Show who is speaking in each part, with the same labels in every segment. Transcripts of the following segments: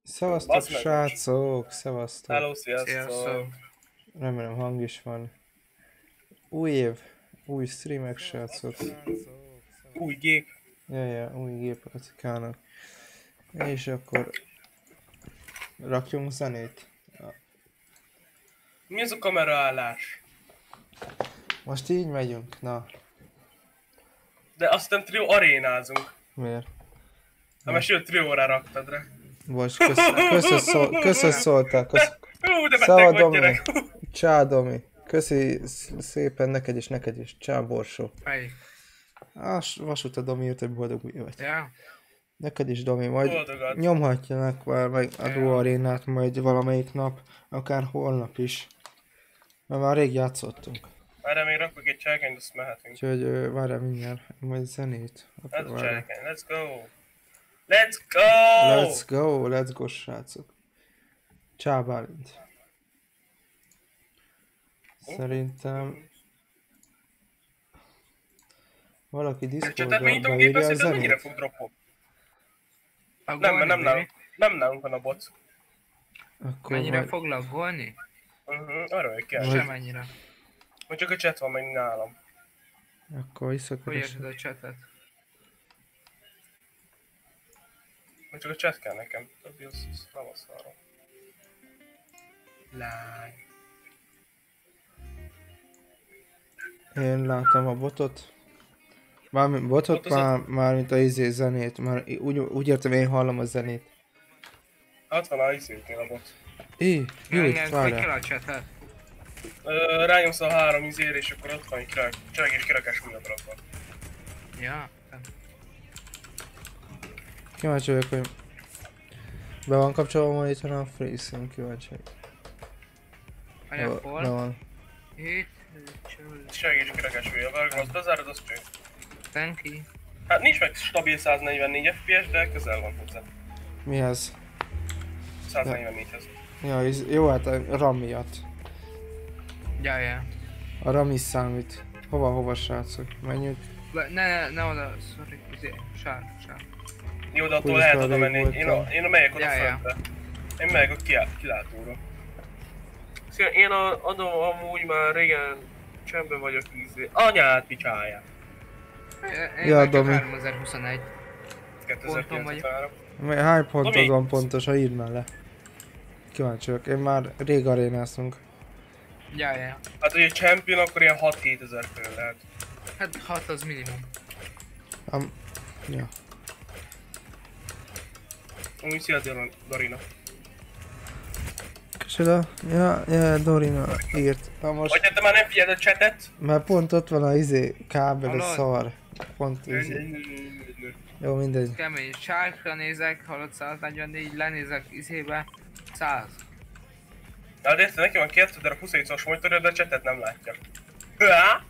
Speaker 1: Szevasztok srácok, szevasztok.
Speaker 2: Hello, sziasztok.
Speaker 1: Remélem hang is van. Új év, új streamek srácok.
Speaker 2: Új gép.
Speaker 1: Ja, új gépeket kívánok. És akkor rakjunk zenét.
Speaker 2: Mi az a kameraállás?
Speaker 1: Most így megyünk, na.
Speaker 2: De azt nem trió arénázunk.
Speaker 1: Miért?
Speaker 2: Ha most trióra raktad rá.
Speaker 1: Bocs, köszön szóltál.
Speaker 2: De beteg
Speaker 1: Szava
Speaker 2: vagy,
Speaker 1: Domi.
Speaker 2: gyerek.
Speaker 1: Csá Domi. Köszi szépen neked is. Csá Borsó.
Speaker 3: Melyik?
Speaker 1: Vasúta Domi jött, hogy boldog új évet.
Speaker 3: Ja.
Speaker 1: Neked is Domi, majd
Speaker 2: Boldogat.
Speaker 1: nyomhatjanak meg a Duo Arénát majd valamelyik nap, akár holnap is. Mert már rég játszottunk.
Speaker 2: Erre még rakok egy cselkenyt, azt mehetünk.
Speaker 1: Úgyhogy várjál mindjárt, majd zenét.
Speaker 2: Ez a
Speaker 1: Várjál.
Speaker 2: cselkeny, let's go! Let's go!
Speaker 1: Let's go srácok. Csá Bálint. Szerintem... Valaki
Speaker 2: Csatet
Speaker 1: Discordra
Speaker 2: megnyitom
Speaker 1: beírja
Speaker 2: gépet,
Speaker 1: a
Speaker 2: szerintem mennyire
Speaker 1: zenét.
Speaker 2: fog droppol?
Speaker 3: Laggolni,
Speaker 2: Nem
Speaker 3: baby?
Speaker 2: nálunk van a bot.
Speaker 1: Akkor
Speaker 3: Mennyire
Speaker 1: majd...
Speaker 3: fog laggolni?
Speaker 2: Arra hogy kell.
Speaker 3: Sem ennyire.
Speaker 2: Hogy csak a chat van meg nálam.
Speaker 1: Akkor
Speaker 3: Hogy
Speaker 1: visszakeresek.
Speaker 3: érted a chatet?
Speaker 2: Hogy csak a chat kell nekem. Többi az nem az arra. Lány.
Speaker 1: Én látom a botot. Mármint botot, mármint a zenét. Már úgy értem, én hallom a zenét.
Speaker 2: 60 a izéknél a bot.
Speaker 1: Jó,
Speaker 3: Hogy kell
Speaker 1: várjál.
Speaker 3: a chatet?
Speaker 2: Rányomsz a 3 izére és akkor ott van egy cselek és kirakás miatt rakva.
Speaker 3: Ja.
Speaker 1: Kíváncsi vagyok, hogy... Be van kapcsolva a monitoron a FreeSync, kíváncsi vagyok. Be
Speaker 3: Anyag
Speaker 1: van.
Speaker 3: Itt. Csöl.
Speaker 2: Cselek és kirakás miatt. Vágom, azt bezárod, azt cső.
Speaker 3: Thank you.
Speaker 2: Hát nincs meg stabil 144 FPS, de közel van hozzá.
Speaker 1: Mihez?
Speaker 2: 144-hez.
Speaker 1: Ja, jó, hát a RAM miatt.
Speaker 3: Ja.
Speaker 1: A RAM is számít. Hova srácok? Menjünk.
Speaker 3: Ne oda, sorry. Sár.
Speaker 2: Jó, de attól
Speaker 1: Úgyis
Speaker 2: lehet
Speaker 1: már
Speaker 2: oda
Speaker 1: rég
Speaker 2: menni.
Speaker 1: voltam.
Speaker 2: Én megyek oda
Speaker 3: Ja.
Speaker 2: föntre. Én megyek a kilátóra. Szia, én amúgy már régen csendben vagyok ízé. Anyát picsáját.
Speaker 3: Én
Speaker 1: Ja,
Speaker 3: már csak
Speaker 1: Domi.
Speaker 3: 3021. Ponton vagyok.
Speaker 2: 2093.
Speaker 1: Hány pontod
Speaker 2: Domi.
Speaker 1: van pontosan? Írd már le. Kíváncsi vagyok. Én már rég arénáztunk.
Speaker 3: Ja.
Speaker 2: Hát ugye champion akkor ilyen 6-7 ezer fő lehet.
Speaker 3: Hát 6 az minimum.
Speaker 1: Ja.
Speaker 2: Amúgy szia Dorina.
Speaker 1: Köszönöm. Ja, Dorina írt. Na most,
Speaker 2: Vagy te már nem figyeld a chatet?
Speaker 1: már pont ott van a kábel, a
Speaker 3: Hallod?
Speaker 1: szar. Pont Jó, mindegy.
Speaker 3: Kemény. Sárkra nézek, halott 144, lenézek izébe. 100.
Speaker 2: Hát érted, neki van 2020-as monitorja, de a chatet nem látja. Há?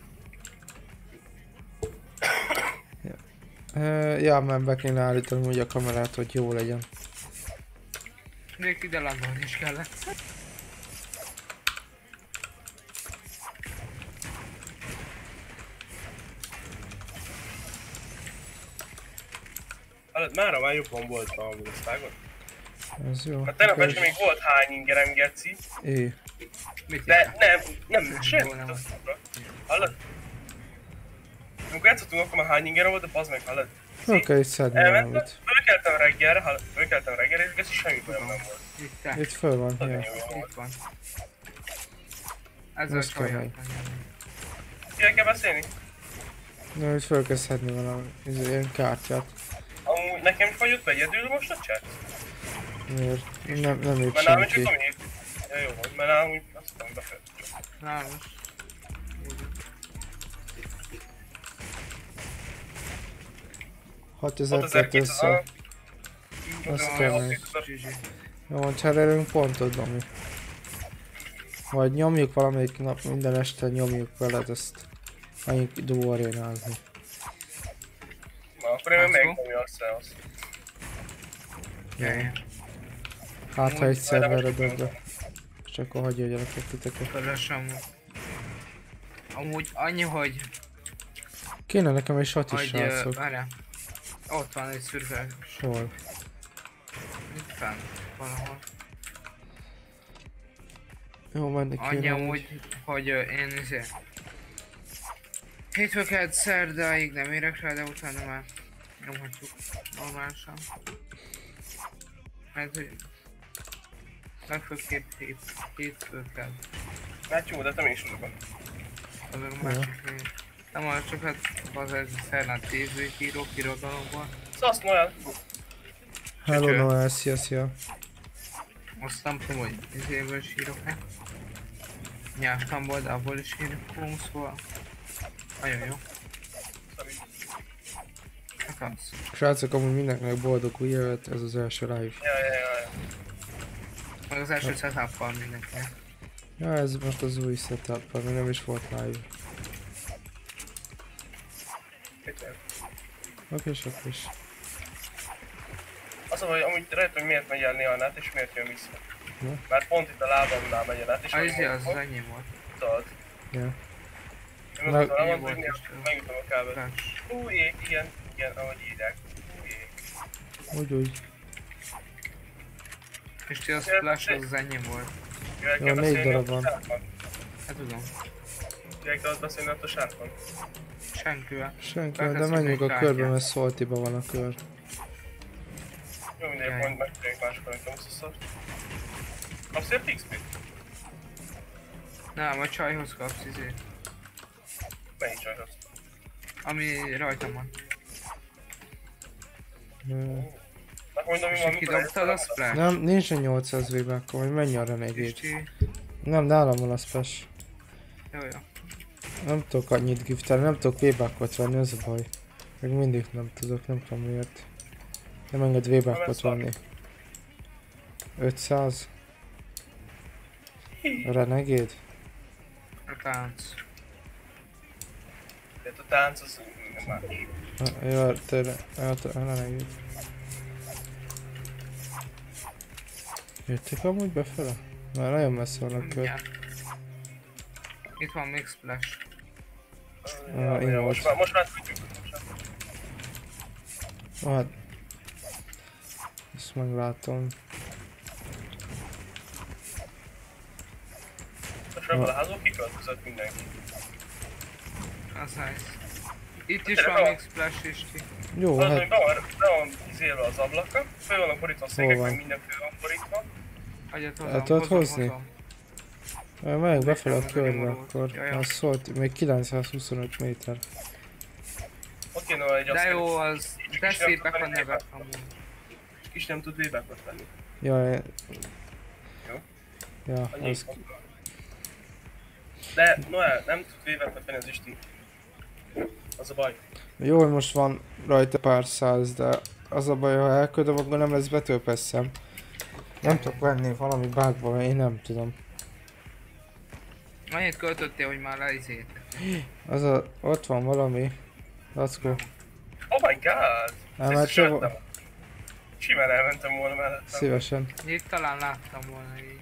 Speaker 1: Ja, mert be kéne állítani úgy a kamerát, hogy jó legyen.
Speaker 3: Még ide landolni is kellett.
Speaker 2: Hát már jobban volt a világban.
Speaker 1: Ez jó.
Speaker 2: Hát tegnap este még volt hány ingerem, geci.
Speaker 3: Mit
Speaker 2: De nem, semmit
Speaker 3: nem.
Speaker 2: azt mondta. Hallod? Amikor játszottunk, akkor már hány ingerem volt, de bazd meg, hallod?
Speaker 1: Fel kell is szedni
Speaker 2: Elmentem,
Speaker 1: valamit.
Speaker 2: fölkeltem reggelre, és geci semmi bajom nem volt.
Speaker 3: Itt.
Speaker 1: Itt föl van,
Speaker 2: Nagyon
Speaker 1: ja.
Speaker 2: jó volt.
Speaker 3: Itt van. Ez a
Speaker 1: Most kell
Speaker 3: saját.
Speaker 2: Kivel kell beszélni?
Speaker 1: Na, itt föl kell szedni valami ilyen kártyát.
Speaker 2: Amúgy nekem fagyott be egyedül most a chat?
Speaker 1: Miért? Nem írt
Speaker 2: Mert nálam csak
Speaker 1: senki.
Speaker 2: Tomi írt. Ja, jó volt, mert nálam úgy azt mondom befejezett.
Speaker 3: Na most.
Speaker 1: 6200. Azt kemény. Jó, van, cserélünk pontot, Domi. Vagy nyomjuk valamelyik nap, minden este nyomjuk veled ezt. Menjünk Duo arénázni.
Speaker 2: Na, akkor én megyek Tomi azt.
Speaker 3: Ja.
Speaker 1: Hát ha egy szerverre dobd. És akkor hagyja a gyerekek titeket.
Speaker 3: Fölösem. Amúgy annyi, hogy
Speaker 1: Kéne nekem egy shot is, srácok.
Speaker 3: várjál. Ott van egy szürke.
Speaker 1: Hol?
Speaker 3: Itt fenn. valahol.
Speaker 1: Jó, menni
Speaker 3: Annyi
Speaker 1: kéne
Speaker 3: amúgy, hogy én hétfőket szerdáig nem érek rá, de utána már nyomhatjuk normálisan. Mert hogy legfőképp hétfőket.
Speaker 2: Hát jó, de te még sorban.
Speaker 3: Azok a másik még. Nem az csak hát az egy szerdán 10 írok irodalomban.
Speaker 2: Szasz, Noel!
Speaker 1: Hello
Speaker 3: Csöcső.
Speaker 1: Noel, szia.
Speaker 3: Azt nem tudom, hogy izéből is írok-e. Nyástamból, de abból is írunk, szóval... Nagyon jó. Hát az.
Speaker 1: Srácok, amúgy mindenkinek boldog új évet, ez az első live.
Speaker 2: Ja.
Speaker 3: Meg az első setup-kal mindenkinek.
Speaker 1: Ja, ez most az új setup, ami nem is volt live. Oké.
Speaker 2: Az a, hogy amúgy rajta, hogy miért megy el néha net, és miért jön vissza.
Speaker 1: Na?
Speaker 2: Mert pont itt a lábamnál megy el net, és
Speaker 3: Az enyém volt.
Speaker 2: tudod.
Speaker 1: Ja.
Speaker 2: Én
Speaker 1: Na-
Speaker 2: azt mondtam,
Speaker 3: Jó
Speaker 2: hogy
Speaker 3: volt is,
Speaker 2: megütöm a kábelt.
Speaker 3: Flash.
Speaker 2: Hú, jég, igen, ahogy írják. Hú, jég.
Speaker 1: Úgy.
Speaker 3: És ti az flash az enyém volt.
Speaker 2: Jöjjek
Speaker 1: Jó,
Speaker 2: kell
Speaker 1: 4
Speaker 2: beszélni
Speaker 1: darab
Speaker 2: ott a
Speaker 1: van.
Speaker 2: sárkon.
Speaker 3: Hát tudom.
Speaker 2: Jöjjek kell ott beszélni ott a sárkon.
Speaker 3: Senkivel.
Speaker 1: Senki,
Speaker 3: Felteszem
Speaker 1: de menjünk
Speaker 3: még
Speaker 1: a körbe,
Speaker 3: kártyát.
Speaker 1: mert Szoltiba van a kör.
Speaker 2: Jó, mindegy,
Speaker 3: Jaj.
Speaker 2: pont megcsináljuk máskor, nekem szaszor. Kapsz egy XP-t?
Speaker 3: Nem, a csajhoz kapsz izét.
Speaker 2: Melyik csajhoz?
Speaker 3: Ami rajtam van.
Speaker 2: Hát mondom, mi
Speaker 3: És
Speaker 2: van,
Speaker 3: te
Speaker 2: mikor
Speaker 3: kidobtad a
Speaker 2: eljöttem,
Speaker 3: splash?
Speaker 1: Nem, nincsen 800 vébe, akkor hogy menj arra
Speaker 3: És
Speaker 1: negét.
Speaker 3: ti...
Speaker 1: Nem, nálam van a splash.
Speaker 3: Jó.
Speaker 1: Nem tudok annyit giftelni, nem tudok V-Buckot venni, az a baj. Még mindig nem tudok, nem tudom miért. Nem enged V-Buckot venni. 500? Renegade?
Speaker 3: A tánc.
Speaker 2: De a tánc az más.
Speaker 1: Ja, tényleg, Renegade. Jöttek amúgy befele? Már nagyon messze van a kör.
Speaker 3: Mindjárt. Itt van még splash.
Speaker 1: Ah, én
Speaker 2: Most már tudjuk.
Speaker 1: Hát... Ezt meglátom.
Speaker 2: Most ebből a házból kiköltözött mindenki.
Speaker 3: Az nice. Itt is van még splash is ti.
Speaker 1: Jó,
Speaker 2: Az, hogy
Speaker 1: hát...
Speaker 2: be van izélve az ablaka, föl vannak borítva a székek,
Speaker 1: van?
Speaker 2: meg minden föl van borítva.
Speaker 3: Hagyjad
Speaker 1: El
Speaker 3: hozom,
Speaker 1: tudod hozni?
Speaker 3: hozom.
Speaker 1: Megyek befele a
Speaker 3: Nekem
Speaker 1: körbe
Speaker 3: megvan
Speaker 1: akkor.
Speaker 3: Ja.
Speaker 1: Az szólt, még 925 méter.
Speaker 2: Ott kéne egy
Speaker 3: De
Speaker 2: azt,
Speaker 3: jó az,
Speaker 2: Csak
Speaker 3: de
Speaker 2: is nem
Speaker 3: szépek a
Speaker 2: tudtam
Speaker 3: nevek
Speaker 2: venni.
Speaker 3: amúgy.
Speaker 2: is nem tud V-Buckot venni.
Speaker 1: Jaj.
Speaker 2: Jó.
Speaker 1: Ja,
Speaker 2: Annyi
Speaker 1: az...
Speaker 2: De Noel, nem tud V-Buckot venni az Isti. Az a baj.
Speaker 1: Jó, hogy most van rajta pár száz, de az a baj, ha elködöm, akkor nem lesz betölpesszem. Nem tudok venni valami bugba, én nem tudom.
Speaker 3: Annyit költöttél, hogy már leizét.
Speaker 1: Az a... ott van valami. Lackó.
Speaker 2: Oh my god!
Speaker 1: Már
Speaker 2: Ezt
Speaker 1: csak...
Speaker 2: sörtem. Simán elmentem volna mellettem.
Speaker 1: Szívesen.
Speaker 3: Itt talán láttam volna így.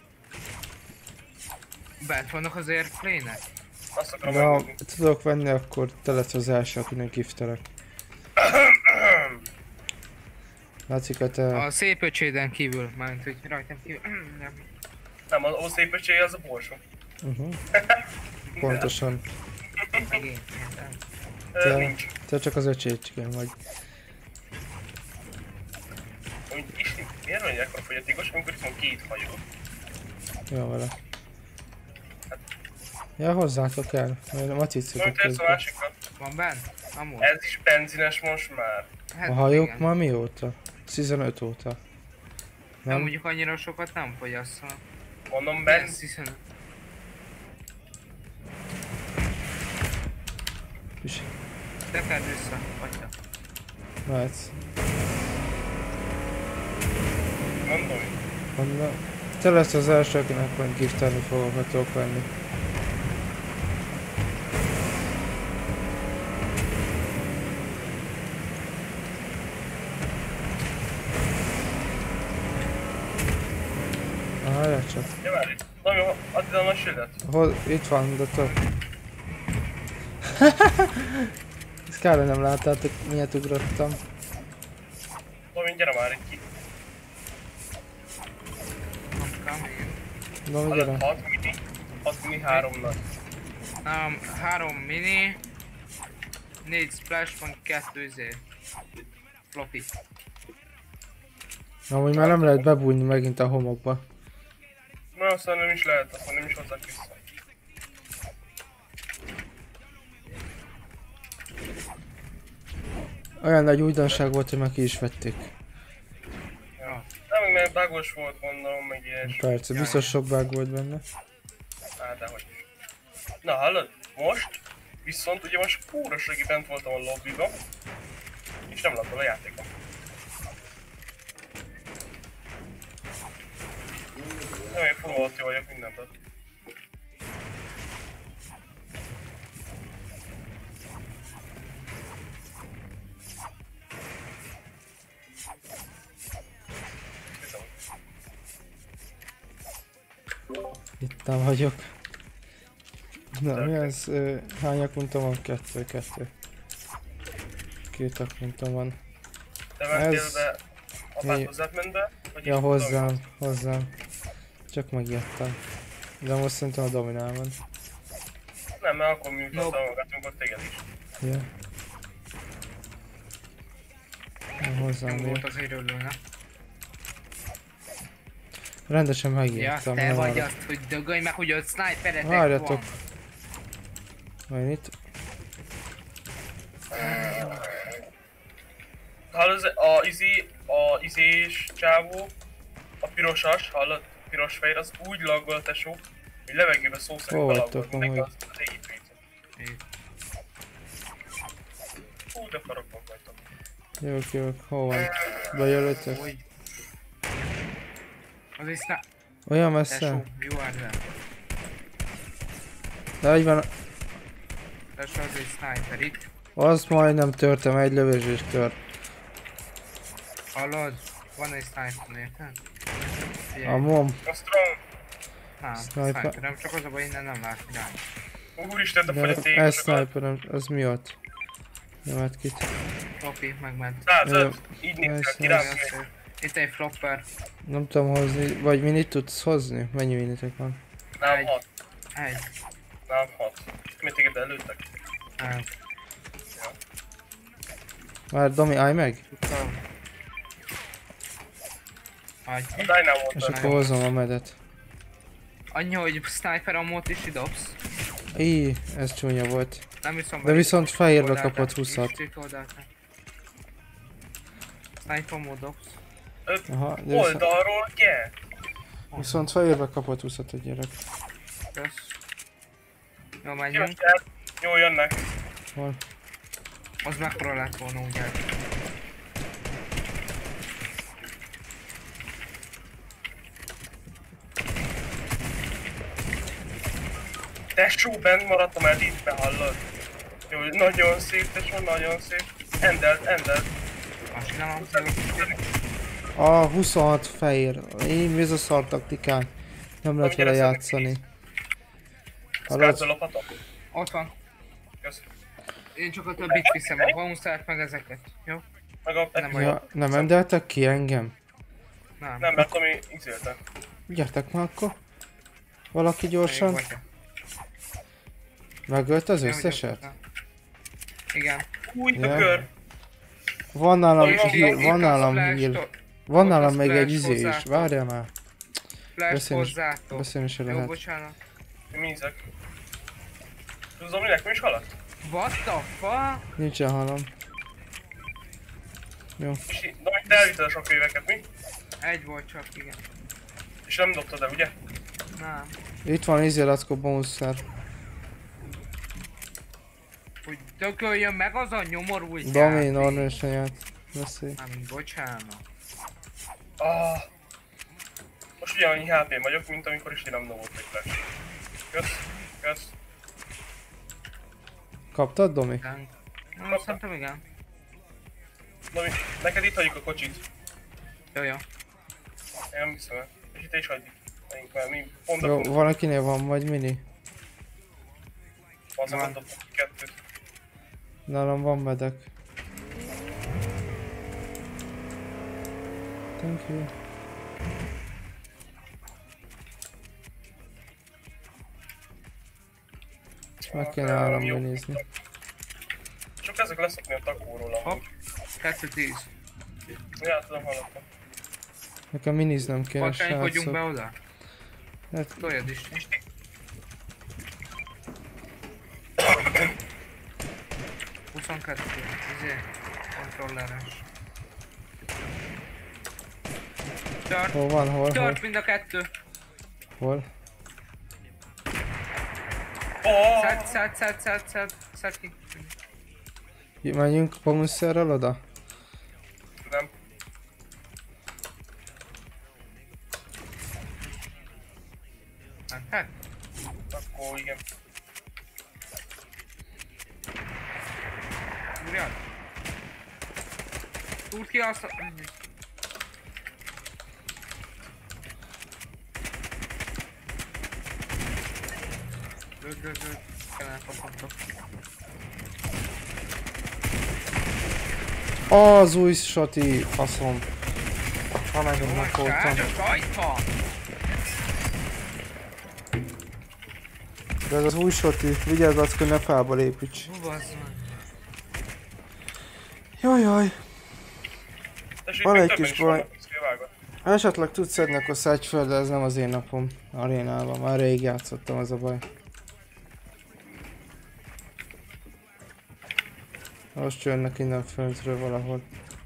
Speaker 3: Bent vannak az airplane-ek?
Speaker 2: Azt akarom
Speaker 1: De ha
Speaker 2: megmondani.
Speaker 1: tudok venni, akkor te lesz az első, akinek giftelek. Látszik, hogy te...
Speaker 3: A szép öcséden kívül, mármint hogy rajtam kívül. Nem.
Speaker 2: Nem, az szép öcséje az a borsó.
Speaker 1: Pontosan.
Speaker 3: Megint. értem.
Speaker 1: Te-
Speaker 2: Nincs.
Speaker 1: Te csak az öcsécském vagy.
Speaker 2: Úgy Isti, miért vagy ekkor fogyatékos, amikor itt van két hajó?
Speaker 1: Jó vele. Ja, hozzátok el. Majd a
Speaker 2: Nem
Speaker 1: macicukok
Speaker 2: tesz a
Speaker 1: közben.
Speaker 2: másikat?
Speaker 3: Van bent? Amúgy.
Speaker 2: Ez is benzines most már.
Speaker 3: Hát,
Speaker 1: A hajók
Speaker 3: igen.
Speaker 1: már mióta? 15 óta.
Speaker 3: Nem,
Speaker 1: Nem?
Speaker 3: mondjuk annyira sokat nem fogyasszanak.
Speaker 2: Mondom,
Speaker 3: Ez
Speaker 2: benz.
Speaker 3: hiszen...
Speaker 1: És
Speaker 3: Tekerd vissza, atya.
Speaker 1: mehetsz.
Speaker 2: Mondom.
Speaker 1: Mondom, te lesz az első, akinek majd giftelni fogok, ha tudok venni. Várjál csak.
Speaker 2: Ja, várj. Nagyon, add ide a nagy sildet.
Speaker 1: Hol, itt van, de több. Ezt kár, hogy nem láttátok, miért ugrottam.
Speaker 2: Tomi, gyere már itt ki.
Speaker 1: Domi,
Speaker 2: Hallod,
Speaker 1: gyere.
Speaker 2: 6 mini, 3 nagy.
Speaker 3: Nem, 3 mini, 4 splash van, 2 floppy.
Speaker 1: Amúgy már nem lehet bebújni megint a homokba.
Speaker 2: Na, aztán nem is lehet, aztán nem is hozzák vissza.
Speaker 1: Olyan nagy újdonság volt, hogy meg ki is vették.
Speaker 2: Nem, mert bugos volt, gondolom, meg ilyesmi.
Speaker 1: Persze, biztos sok bug volt benne.
Speaker 2: Á, dehogy is. Na, hallod? Most viszont ugye most kúros regi bent voltam a lobbyba, és nem lakol a játékom. Nem, én full alatt vagyok mindent ott.
Speaker 1: Itt nem vagyok. Na, mi ez? Hány akkuntom van? 2. 2 akkuntom van.
Speaker 2: Te mentél
Speaker 1: Ez-
Speaker 2: be, apád
Speaker 1: mi-
Speaker 2: hozzád ment be? Vagy
Speaker 1: Ja,
Speaker 2: itt
Speaker 1: hozzám. Csak megjöttem. De most szerintem a Dominál ment.
Speaker 2: Nem, mert akkor miután
Speaker 3: Nope.
Speaker 2: támogatunk ott téged is.
Speaker 1: Ja. Ja, hozzám
Speaker 3: Nem volt
Speaker 1: jött.
Speaker 3: azért örülne.
Speaker 1: Rendesen
Speaker 3: Ja,
Speaker 1: megírtam.
Speaker 3: te
Speaker 1: nem
Speaker 3: vagy
Speaker 1: arra.
Speaker 3: azt, hogy dögölj meg, hogy ott sniperetek
Speaker 1: Várjatok.
Speaker 3: van.
Speaker 1: Majd itt?
Speaker 2: Hallod, a izés csávó, a pirosas, hallod? Piros fehér, az úgy laggol, tesó, hogy levegőben szó szerint
Speaker 1: Hol
Speaker 2: belaggolt.
Speaker 1: vagytok
Speaker 2: Mindenki
Speaker 1: amúgy?
Speaker 2: az építő.
Speaker 3: Itt.
Speaker 2: Hú, de farokban vagytok.
Speaker 1: Jövök. Hol van? Bejelöltök?
Speaker 3: Úgy. Az is na...
Speaker 1: Olyan messze?
Speaker 3: Tesó, jó áll.
Speaker 1: De így van.
Speaker 3: Tesó, az egy sniper itt.
Speaker 1: Azt majdnem törtem, egy lövés és tört.
Speaker 3: Hallod? Van egy sniper, érted?
Speaker 1: A
Speaker 3: Figyelj.
Speaker 1: mom.
Speaker 2: A strong,
Speaker 3: Nem,
Speaker 1: Sniper.
Speaker 3: sniper. Nem csak az a baj, innen nem lát rá.
Speaker 2: úristen, de
Speaker 1: De
Speaker 2: fogy a
Speaker 1: ez
Speaker 2: tégosokat.
Speaker 1: sniperem, az mi ott? Nem hát kit.
Speaker 3: Floppy, megment.
Speaker 2: 105, így néz
Speaker 1: Ez-
Speaker 2: ki, kirám.
Speaker 3: Itt egy flopper.
Speaker 1: Nem tudom hozni, vagy minit tudsz hozni? Mennyi minitek van?
Speaker 2: Nem
Speaker 3: Egy.
Speaker 2: 6,
Speaker 3: Egy.
Speaker 2: nem 6. Miért téged előttek?
Speaker 3: Egy.
Speaker 1: Már Domi, állj meg?
Speaker 3: Tudtam. Egy.
Speaker 2: A Dynamo
Speaker 1: És
Speaker 2: mondta.
Speaker 1: akkor hozom a medet.
Speaker 3: Annyi, hogy sniper ammót is idobsz.
Speaker 1: Íj, ez csúnya volt.
Speaker 3: Nem viszont
Speaker 1: De viszont fehérbe kapott 20-at.
Speaker 3: Sniper ammót dobsz.
Speaker 1: Aha, de viszont,
Speaker 2: Oldalról, yeah!
Speaker 1: viszont fehérbe kapott 20-at a gyerek.
Speaker 3: Kösz. Jó, menjünk.
Speaker 2: Jöttel, jó jönnek.
Speaker 1: Hol?
Speaker 3: Az mekkora lett volna úgy el.
Speaker 2: Tesó, bent maradtam el itt, hallod? Jó, nagyon szép, tesó, nagyon szép. Endelt.
Speaker 3: Azt csinálom.
Speaker 1: A 26 fehér. Én mi ez a szar taktikán? Nem lehet vele játszani.
Speaker 2: Szkárca
Speaker 1: Hallod?
Speaker 2: lopatom.
Speaker 3: Ott van.
Speaker 2: Kösz.
Speaker 3: Én csak a többit viszem, a bounce-át meg ezeket. Jó?
Speaker 2: Meg a...
Speaker 3: Nem baj.
Speaker 1: Ja, nem endeltek ki engem?
Speaker 3: Nem.
Speaker 2: Nem, mert ami izélte.
Speaker 1: Gyertek már akkor. Valaki
Speaker 3: Jó
Speaker 1: gyorsan.
Speaker 3: vagy te.
Speaker 1: Megölt az
Speaker 3: Jó, hogy
Speaker 1: összeset?
Speaker 3: ott- Igen.
Speaker 2: Új,
Speaker 1: Ja.
Speaker 2: a kör.
Speaker 1: Van nálam
Speaker 2: Itt-
Speaker 1: heal, van nálam heal. Van nálam
Speaker 3: a
Speaker 1: még egy
Speaker 3: splash
Speaker 1: izé is,
Speaker 3: hozzátok.
Speaker 1: várjál már.
Speaker 3: Flash
Speaker 1: Beszélni is-
Speaker 3: hozzátok.
Speaker 1: Beszélni se
Speaker 3: Jó,
Speaker 1: lehet.
Speaker 3: bocsánat.
Speaker 2: Mízek. Tudom, mi nekem is halott?
Speaker 3: What the fuck?
Speaker 1: Nincsen halom. Jó.
Speaker 2: És de hogy te elvitted a sok éveket, mi?
Speaker 3: Egy volt csak, igen.
Speaker 2: És nem dobtad el, ugye?
Speaker 3: Nem.
Speaker 1: Itt van izé lackó bónuszer.
Speaker 3: Hogy tököljön meg az a nyomorult
Speaker 1: Domi,
Speaker 3: játék.
Speaker 1: normálisan ját. Beszélj.
Speaker 3: Nem, bocsánat.
Speaker 2: Ah. Most ugyanannyi HP-n vagyok, mint amikor is én nem dobott egy flash. Kösz.
Speaker 1: Kaptad, Domi?
Speaker 3: Nem. Nem, szerintem igen.
Speaker 2: Domi, neked itt hagyjuk a kocsit.
Speaker 3: Jó.
Speaker 2: Én nem hiszem el. És itt is hagyjuk. Mert mi pont a
Speaker 1: Jó,
Speaker 2: pont.
Speaker 1: valakinél van vagy mini?
Speaker 2: Azon
Speaker 3: van.
Speaker 2: dobtam kettőt.
Speaker 1: Nálam van medek. Thank you. Meg kéne áramba nézni.
Speaker 2: Csak ezek leszokni a takóról
Speaker 3: Hopp.
Speaker 2: amúgy.
Speaker 3: 2-10.
Speaker 2: Ja, tudom, hallottam.
Speaker 1: Nekem miniznem kéne,
Speaker 3: Patkánykodjunk be
Speaker 1: srácok.
Speaker 3: oda?
Speaker 1: Hát,
Speaker 3: Toljad is. 22. Kontrolleres. Tart.
Speaker 1: hol van, hol?
Speaker 3: Tart mind a kettő.
Speaker 1: Hol?
Speaker 2: Oh!
Speaker 3: Szed ki.
Speaker 1: Menjünk Pamuszerrel oda?
Speaker 2: Nem.
Speaker 3: Hát.
Speaker 2: Akkor igen.
Speaker 3: Úrjad. Túrt ki azt a... Lőd. Kellene kaphatok.
Speaker 1: Az új soti faszom. Ha nagyon megvoltam.
Speaker 3: Srácok, rajta!
Speaker 1: De ez az új soti, vigyázz Lackó, ne fába lépíts.
Speaker 3: Hú, bazd meg.
Speaker 1: Jajjaj.
Speaker 2: Tessék,
Speaker 1: Van
Speaker 2: még
Speaker 1: egy
Speaker 2: többen
Speaker 1: kis
Speaker 2: is
Speaker 1: baj.
Speaker 2: vannak, ezt kivágod.
Speaker 1: Esetleg tudsz szedni, akkor szedj fel, de ez nem az én napom arénában. Már rég játszottam, az a baj. Most jönnek innen föntről valahol.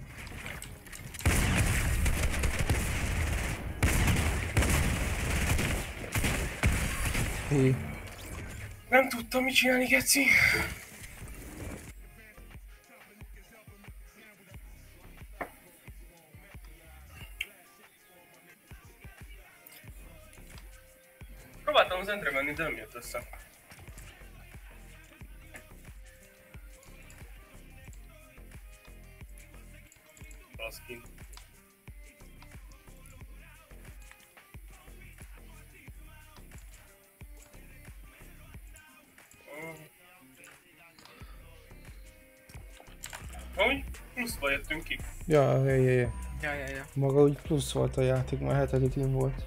Speaker 1: Hí.
Speaker 2: Nem tudtam mit csinálni, geci. Próbáltam az endre menni, de nem jött össze. Baszki. Hogy? Pluszba jöttünk ki.
Speaker 1: Ja.
Speaker 3: Ja.
Speaker 1: Maga úgy plusz volt a játék, már 7. team volt.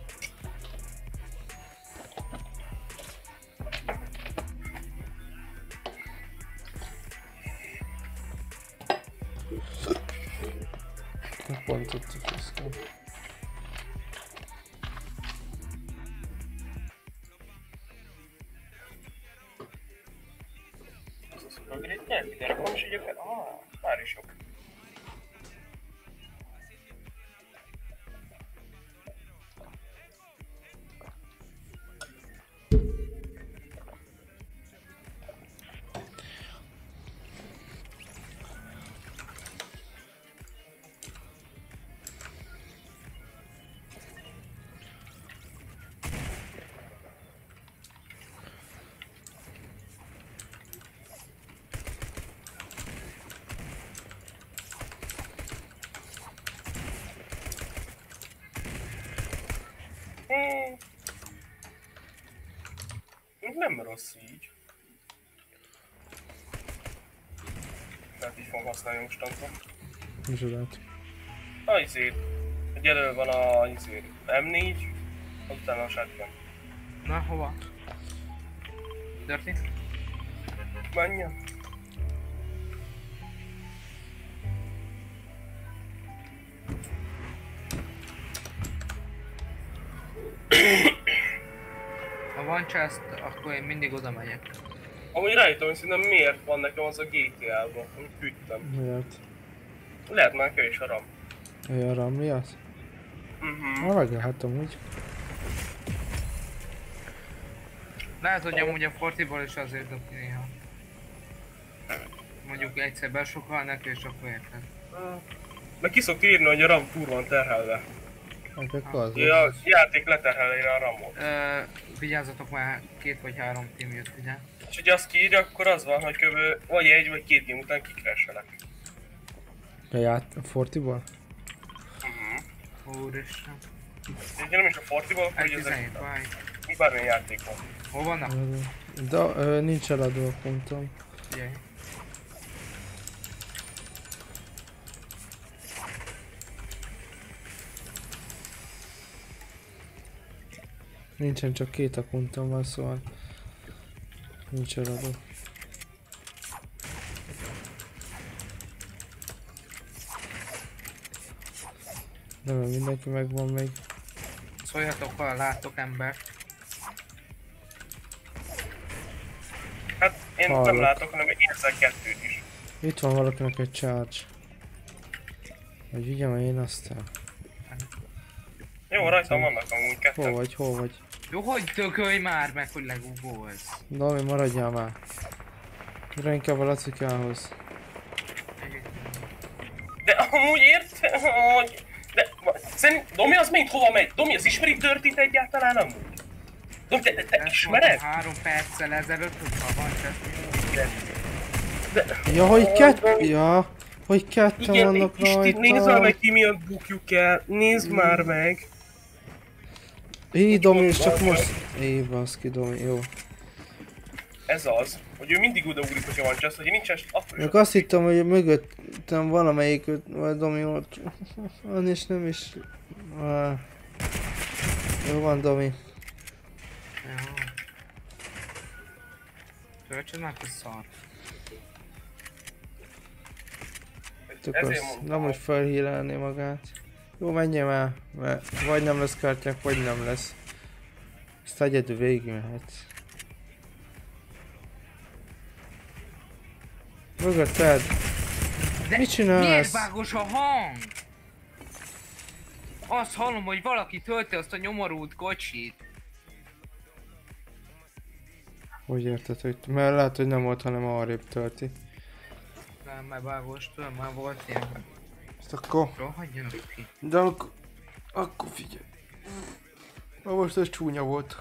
Speaker 1: Pont tudtuk ezt.
Speaker 2: Az az, hogy egy nyelvi, de rakom is egyébként. Már is jobb. Nem rossz így. Tehát így fogom használni mostanában.
Speaker 1: Micsodat?
Speaker 2: A izét. Egy elő van a izét. M4, utána a shotgun.
Speaker 3: Na, hova? Dirty?
Speaker 2: Menjen.
Speaker 3: Ha van chest, akkor én mindig oda megyek.
Speaker 2: Amúgy rájöttem, hogy szerintem miért van nekem az a GTA-ban, amit küldtem.
Speaker 1: Miért?
Speaker 2: Lehet már kevés a RAM.
Speaker 1: Olyan ramli az?
Speaker 2: Mhm.
Speaker 1: Meglehetem úgy.
Speaker 3: Lehet, hogy amúgy a Fortiból is azért dobni néha. Mondjuk egyszer besokalnak és akkor érted.
Speaker 2: Meg ki szokta írni, hogy a RAM túl van terhelve.
Speaker 1: Ezek az.
Speaker 2: Ja, a játék leterheli rá a RAM-ot.
Speaker 3: Vigyázzatok, már 2 vagy 3 team jött, ugye?
Speaker 2: És hogy azt kiírja, akkor az van, hogy kb. Vagy 1 vagy 2 game után kikresselek.
Speaker 1: A Fortiból?
Speaker 3: Úristen.
Speaker 2: Ugye nem is a Fortiból, akkor hogy
Speaker 3: 17,
Speaker 2: ezek
Speaker 3: bye.
Speaker 2: mi bármilyen játékban.
Speaker 3: Hol vannak?
Speaker 1: De nincs eladó a pontom.
Speaker 3: Figyelj.
Speaker 1: Nincsen, csak 2 akkontom van, szóval. Nincs eladó. De mert mindenki megvan még.
Speaker 3: Szóljatok, ha látok embert.
Speaker 2: Hát én
Speaker 1: Hallok.
Speaker 2: nem látok, hanem érzek kettőt is.
Speaker 1: Itt van valakinek egy charge. Hogy vigyem én aztán.
Speaker 2: Jó, rajtam vannak amúgy ketten.
Speaker 1: Hol vagy, hol vagy?
Speaker 3: Jó, hogy tökölj már meg, hogy legugolsz.
Speaker 1: Dami, maradjál már. Gyere inkább a Lacikához.
Speaker 2: De amúgy érted, hogy... De... Szerint Domi az még hova megy? Domi az ismeri Dirty-t egyáltalán amúgy? Domi, te ismered?
Speaker 3: 3 perccel ezelőtt, hogyha van
Speaker 1: Ja, hogy ja, hogy ketten
Speaker 2: Igen,
Speaker 1: vannak
Speaker 2: Isti, nézd már
Speaker 1: rajta.
Speaker 2: meg ki miatt bukjuk el. Nézd már meg.
Speaker 1: Így Domi, és csak most... Éj, baszki Domi, jó.
Speaker 2: Ez az, hogy ő mindig odaugrik, hogyha van just, hogy nincsen, akkor is.
Speaker 1: Meg azt hittem, hogy mögöttem valamelyik, vagy Domi ott van, és nem is... Jó van, Domi.
Speaker 3: Jó. Töltsd már a szar.
Speaker 1: Tök
Speaker 2: Ezért
Speaker 1: az,
Speaker 2: mondtam,
Speaker 1: nem hogy felhílelni magát. Jó, menjem el, mert vagy nem lesz kártyák, vagy nem lesz. Ezt egyedül végigmehet. Mögötted!
Speaker 3: De
Speaker 1: Mit csinálsz?
Speaker 3: miért vágos a hang? Azt hallom, hogy valaki tölti azt a nyomorult kocsit.
Speaker 1: Hogy érted, hogy... Mert lehet, hogy nem volt, hanem arrébb tölti.
Speaker 3: Nem, mert vágostól már volt ilyen.
Speaker 1: Ezt akkor...
Speaker 3: Rohadjanak ki.
Speaker 1: De akkor figyelj. Na most ez csúnya volt.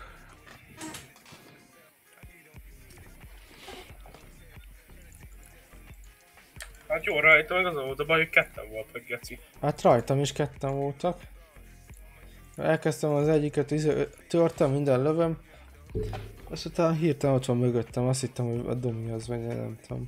Speaker 2: Hát jó, rajta meg az volt a baj, hogy ketten voltak, geci.
Speaker 1: Hát rajtam is ketten voltak. Elkezdtem az egyiket, törtem, minden lövöm. Aztán hirtelen ott van mögöttem, azt hittem, hogy a Domi az, vagy nem tudom.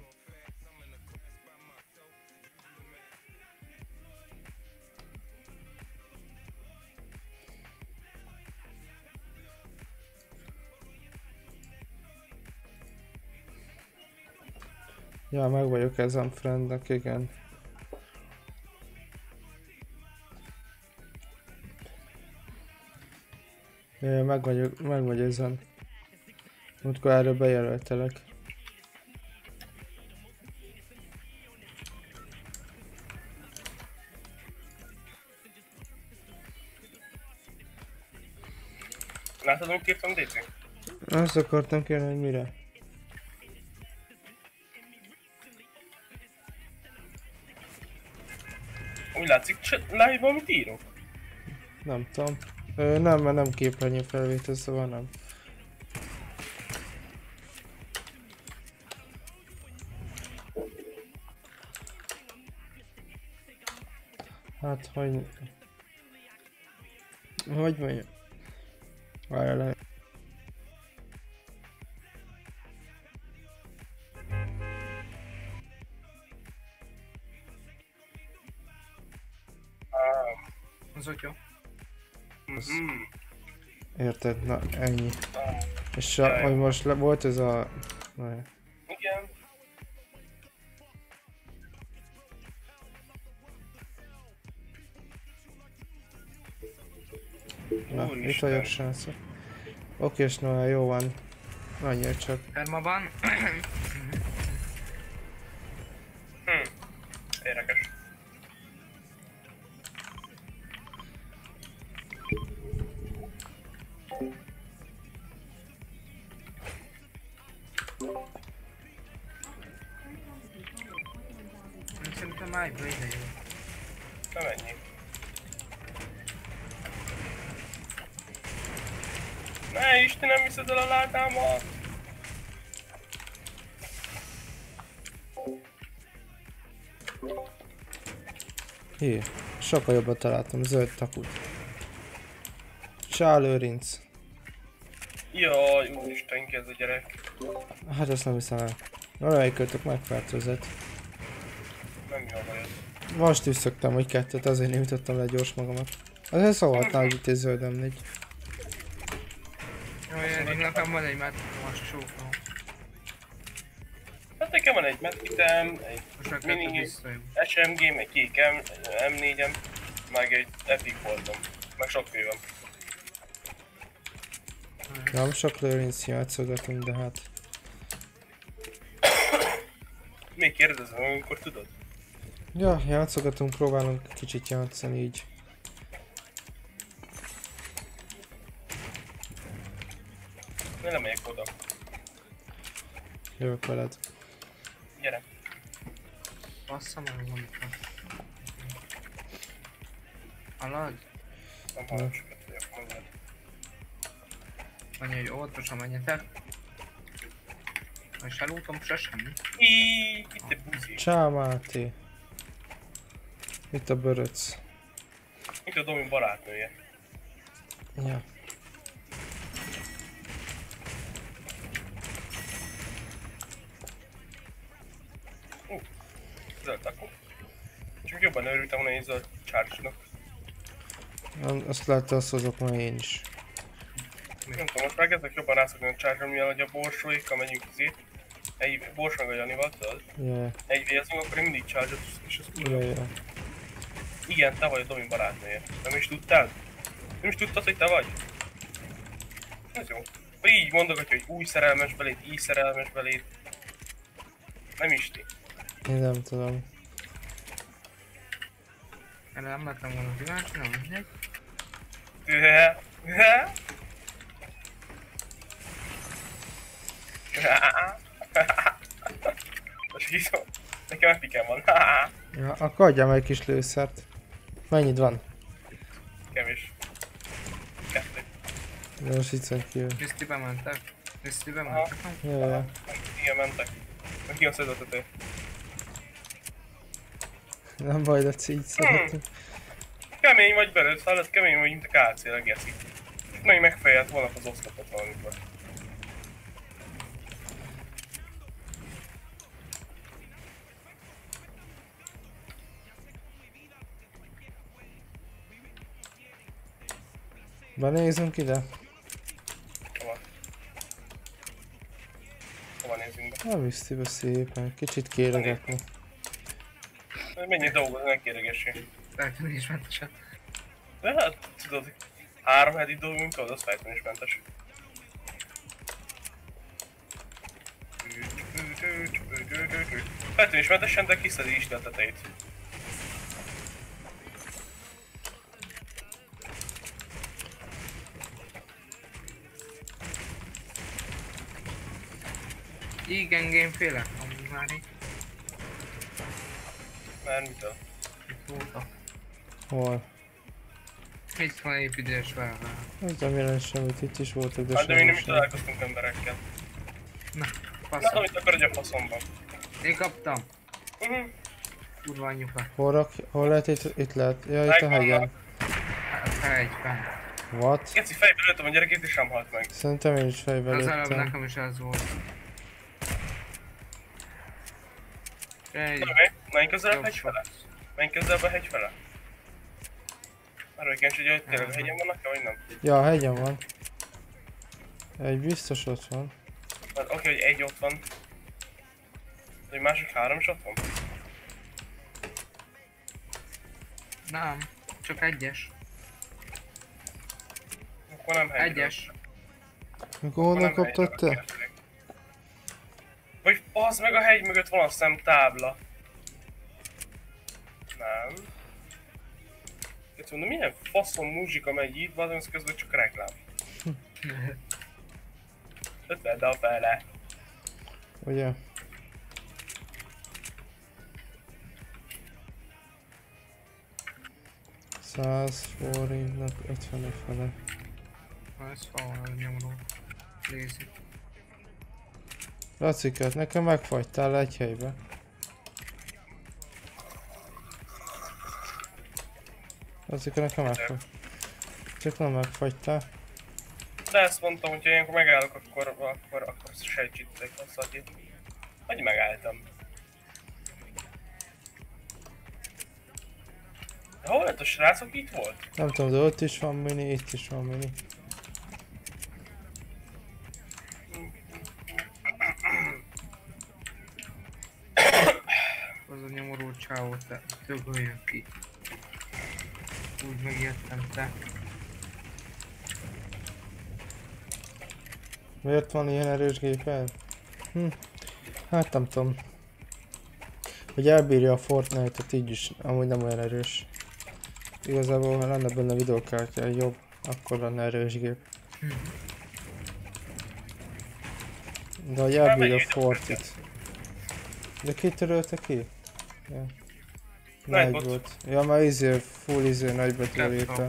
Speaker 1: Ja, meg vagyok ezen friendnek, igen. Ja, meg vagy ezen. Múltkor erről bejelöltelek.
Speaker 2: Látod, hogy kértem Déci?
Speaker 1: Azt akartam kérni, hogy mire?
Speaker 2: Úgy látszik, live-ban amit írok?
Speaker 1: Nem tudom. Nem, mert nem képernyő felvétel, szóval nem. Hát, hogy... Hogy mondjam? Várjál le.
Speaker 3: Az ott jó.
Speaker 1: Érted? Na, ennyi. És
Speaker 2: Jaj.
Speaker 1: hogy most volt ez a...
Speaker 2: Igen.
Speaker 1: Na, itt
Speaker 2: Úristen.
Speaker 1: vagyok, srácok. Oké, és Noel, jó van. Annyi csak.
Speaker 3: Permaban.
Speaker 2: Érdekes.
Speaker 3: Szerintem májba ide jó.
Speaker 2: Nem ennyi. Ne, Istenem, viszed el a látámat!
Speaker 1: Hé, sokkal jobban találtam, zöld takut. Csálőrinc.
Speaker 2: Jaj, úristen, ki ez a gyerek.
Speaker 1: Hát ezt nem hiszem el. Valamelyikőtök megfertőzött.
Speaker 2: Nem jó baj ez.
Speaker 1: Most is szoktam, hogy kettőt, azért nem jutottam le gyors magamat. Azért szavatnál, hogy itt egy zöldem négy.
Speaker 3: Jó, én nekem van egy, mert most csókolom.
Speaker 2: nekem van egy medkitem, egy
Speaker 3: Most meg
Speaker 2: mini
Speaker 3: visszajön.
Speaker 2: SMG, meg kék M4-em, meg egy Epic Boltom, meg sok főm.
Speaker 1: Nem sok lőrinc játszogatunk, de hát...
Speaker 2: Még kérdezem, amikor tudod?
Speaker 1: Ja, játszogatunk, próbálunk kicsit játszani így.
Speaker 2: Én lemegyek oda.
Speaker 1: Jövök veled.
Speaker 2: Gyere.
Speaker 3: Bassza meg valamit. Hallod?
Speaker 2: Nem hallom sokat vagyok, mondjad.
Speaker 3: Mondja, hogy óvatosan menjetek. És elútom se semmi.
Speaker 2: Itt egy buzi.
Speaker 1: Csá, Máté. Itt a böröc.
Speaker 2: Itt a Domi barátnője.
Speaker 1: Ja.
Speaker 2: Zöld akkor. Csak jobban örültem volna így a charge-nak.
Speaker 1: Azt lehet, azt hozok ma én is.
Speaker 2: Nem tudom, most megkezdek jobban rászokni a charge-ra, mivel hogy a borsóikkal megyünk izét. Egy bors meg a Janival, tudod?
Speaker 1: Yeah.
Speaker 2: Egy vérzünk, akkor én mindig charge-ot, és az kurva.
Speaker 1: Ja.
Speaker 2: Igen, te vagy a Domi barátnője. Nem is tudtál? Nem is tudtad, hogy te vagy? Ez jó. Vagy így mondogatja, hogy új szerelmes beléd, így szerelmes beléd. Nem Isti.
Speaker 1: Én nem tudom.
Speaker 3: Erre nem lettem volna kíváncsi, nem mindegy. Most így szó. Nekem epikem van.
Speaker 1: Ja, akkor adjam egy kis lőszert. Mennyit van?
Speaker 2: Kevés. 2.
Speaker 1: De most itt van kívül.
Speaker 3: Krisztibe mentek? Krisztibe mentek?
Speaker 1: Ja.
Speaker 2: Igen, mentek. Meg ki a szedőtető.
Speaker 1: Nem baj, de így szeretünk.
Speaker 2: Kemény vagy belőle, hallod? Kemény vagy, mint a KC-re, geszi. Meg megfejelt volna az oszlopot valamikor.
Speaker 1: Benézünk ide?
Speaker 2: Hova? Hova nézzünk be?
Speaker 1: Nem viszti be szépen, kicsit kéregetni.
Speaker 2: Mennyi dolgozni, ne kéregessé.
Speaker 3: Feltűnésmentesen.
Speaker 2: De hát, tudod, 3 heti dolgunk, tudod, az fejtőnismentes. Fejtőnismentesen, de kiszedi is a tetejét.
Speaker 3: Igen, gémféle. Amúgy már itt
Speaker 2: Már mitől?
Speaker 3: voltak.
Speaker 1: Hol?
Speaker 3: Itt van építés vele.
Speaker 1: Ez nem jelent semmit, itt is voltak, de
Speaker 2: Hát de mi nem is
Speaker 1: semmi sem.
Speaker 2: találkoztunk emberekkel.
Speaker 3: Na,
Speaker 2: Na,
Speaker 3: faszom.
Speaker 2: amit akar, hogy a faszomban.
Speaker 3: Én kaptam. Kurva anyuka.
Speaker 1: Hol lehet itt lehet? Ja, itt a hegyen.
Speaker 3: Egy fenn.
Speaker 1: What?
Speaker 2: Geci, fejbe lőttem a gyerekét és sem halt meg.
Speaker 1: Szerintem én is fejbe
Speaker 3: Az előbb
Speaker 1: lőttem.
Speaker 3: nekem is ez volt. Egy
Speaker 2: Na mi? Menj közelebb
Speaker 3: jobb
Speaker 2: hegy fele?
Speaker 3: shot.
Speaker 2: Menj közelebb a hegy fele? Arra kíváncsi, hogy tényleg a hegyen vannak-e, vagy nem?
Speaker 1: Ja, a hegyen van. Egy biztos ott van.
Speaker 2: Mert oké, hogy egy ott van. De egy másik 3 is ott van?
Speaker 3: Nem, csak egyes.
Speaker 2: Akkor nem hegyről.
Speaker 3: Egyes.
Speaker 1: Mikor
Speaker 2: Akkor
Speaker 1: honnan
Speaker 2: nem
Speaker 1: kaptad
Speaker 2: hegyről
Speaker 1: te?
Speaker 2: kérdezik. Vagy az meg a hegy mögött van, azt hiszem, tábla. Nem. Itt mondom, milyen faszom muzsika megy itt, bazd, az közben csak reklám. 50 a fele.
Speaker 1: Ugye? $100 50 fele.
Speaker 3: Ez valami nyomról. Nézzük.
Speaker 1: Lacikát, nekem megfagytál egy helybe. Lacika, nekem megfagy. Csak nem megfagytál.
Speaker 2: De ezt mondtam, hogyha ilyenkor megállok, akkor sejtsítek a szadjét. Hogy megálltam. De hol lett a srácok? Itt volt?
Speaker 1: Nem tudom, de ott is van mini, itt is van mini.
Speaker 3: K.O. Dögöljön ki. Úgy megijedtem te.
Speaker 1: Miért van ilyen erős géped? Hát nem tudom. Hogy elbírja a Fortnite-ot így is, amúgy nem olyan erős. Igazából ha lenne benne videókártya jobb, akkor lenne erős gép. De hogy elbírja a Fortit. De ki törölte ki? Ja. Nagy
Speaker 2: Nightbot.
Speaker 1: volt. Ja, már full nagybetűvel írta.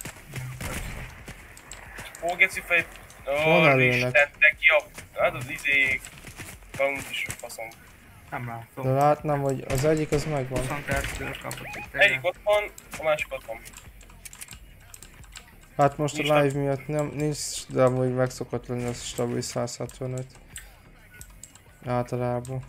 Speaker 2: Ó, geci fej...
Speaker 1: Honnan
Speaker 2: Ó,
Speaker 1: lőnek?
Speaker 2: Isten, te ki a... Hát az Bound is faszom.
Speaker 3: Nem
Speaker 1: De
Speaker 3: látom.
Speaker 1: látnám, hogy az egyik az megvan.
Speaker 3: 22-től kapott egy
Speaker 2: Egyik
Speaker 3: tejet.
Speaker 2: ott van, a másik ott van.
Speaker 1: Hát most
Speaker 2: Nincs
Speaker 1: a live miatt nem, nincs, de amúgy meg szokott lenni az stabil 175. Általában.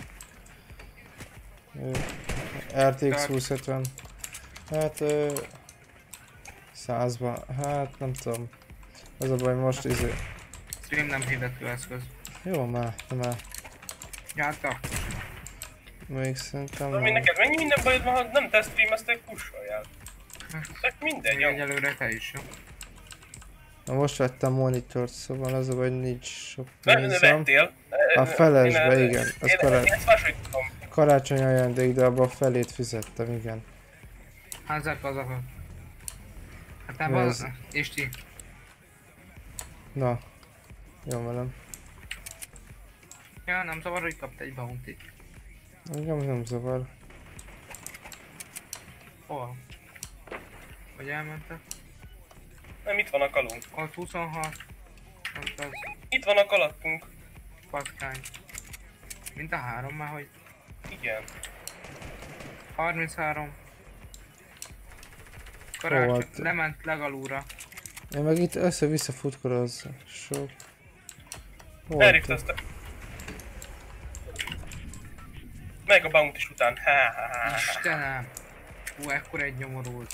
Speaker 1: RTX 2070. Hát 100-ban, hát nem tudom. Az a baj most
Speaker 3: Stream nem hirdető eszköz.
Speaker 1: Jó már, már.
Speaker 3: Jártak?
Speaker 1: Még szerintem
Speaker 2: Mi
Speaker 1: nem.
Speaker 2: neked mennyi minden bajod van, ha nem te streameztek, kussoljál. Tök mindegy, jó.
Speaker 3: Egyelőre te is, jó?
Speaker 1: Na most vettem monitort, szóval az a baj, nincs sok
Speaker 2: Ne
Speaker 1: pénzem.
Speaker 2: vettél.
Speaker 1: A felesbe, igen. Az
Speaker 2: Én ezt máshogy tudom.
Speaker 1: karácsony ajándék, de abban a felét fizettem, igen.
Speaker 3: Hát ezek azok. Hát nem
Speaker 1: Mi
Speaker 3: van...
Speaker 1: ez?
Speaker 3: Isti.
Speaker 1: Na. Jó velem.
Speaker 3: Ja, nem zavar, hogy kapt egy bounty.
Speaker 1: Engem nem zavar.
Speaker 3: Hol? Hogy elmentek?
Speaker 2: Nem, itt van a kalunk.
Speaker 3: Ott 26. Ott az
Speaker 2: Itt van a kalapunk.
Speaker 3: patkány. Mint a 3 már, hogy
Speaker 2: Igen.
Speaker 3: 33.
Speaker 1: Hol
Speaker 3: Karácsony,
Speaker 1: volt?
Speaker 3: lement legalúra.
Speaker 1: Én meg itt össze-vissza futkoroz. Sok. Hol
Speaker 2: Elriftezte. Meg a bounty is után. Ha.
Speaker 3: Istenem! Hú, ekkor egy nyomorult.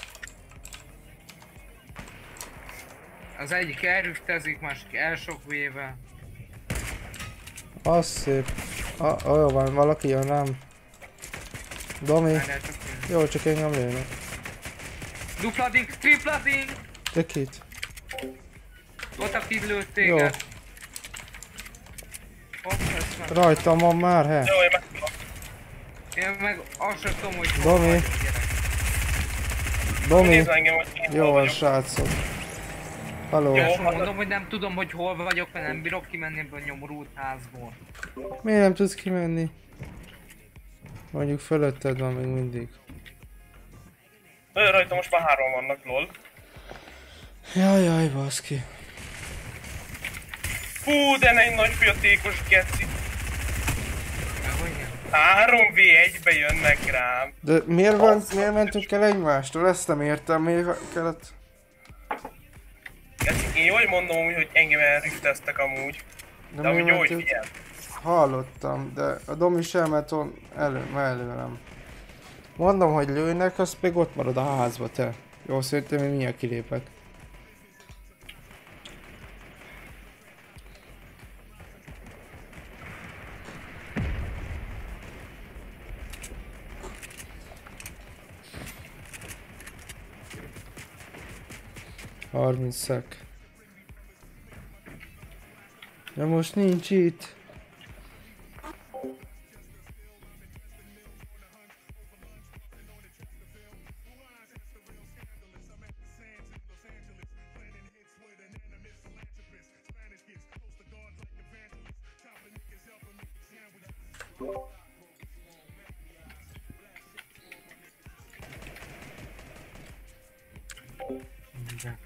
Speaker 3: Az egyik elrüftezik, másik elsok véve.
Speaker 1: Az szép. Jó van, valaki jön rám. Domi.
Speaker 3: Erre csak én.
Speaker 1: Jó, csak engem lőnek.
Speaker 3: Duplading, triplading!
Speaker 1: De kit?
Speaker 3: Ott aki lőtt
Speaker 1: Jó.
Speaker 3: téged. Ott lesz meg.
Speaker 1: Rajtam van már, he?
Speaker 2: Jó, én megtudom.
Speaker 3: Én meg azt sem tudom, hogy
Speaker 1: Domi.
Speaker 3: hol vagyok, gyerek.
Speaker 1: Domi.
Speaker 2: Nézd engem, hogy én
Speaker 1: Jó
Speaker 2: hol
Speaker 1: van,
Speaker 2: vagyok.
Speaker 1: srácok. Halló.
Speaker 2: Jó.
Speaker 3: Ezt mondom, hogy nem tudom, hogy hol vagyok, mert nem bírok kimenni ebből a nyomorult házból.
Speaker 1: Miért nem tudsz kimenni? Mondjuk fölötted van még mindig.
Speaker 2: Rajta most már 3 vannak, lol.
Speaker 1: Jaj, baszki.
Speaker 2: Fú, de egy nagy féltékos geci.
Speaker 3: Hogy nem?
Speaker 2: 3v1-be jönnek rám.
Speaker 1: De miért mentünk el egymástól? Ezt nem értem, miért kellett...
Speaker 2: Geci, én jól mondom, hogy engem elrifteztek amúgy. De amúgy jó, hogy figyel.
Speaker 1: Hallottam, de a Domi sem ment előlem. Mondom, hogy lőnek, azt még ott marad a házba, te. Jó, szerintem én mindjárt kilépek. Szek. De most nincs itt.
Speaker 3: Igen.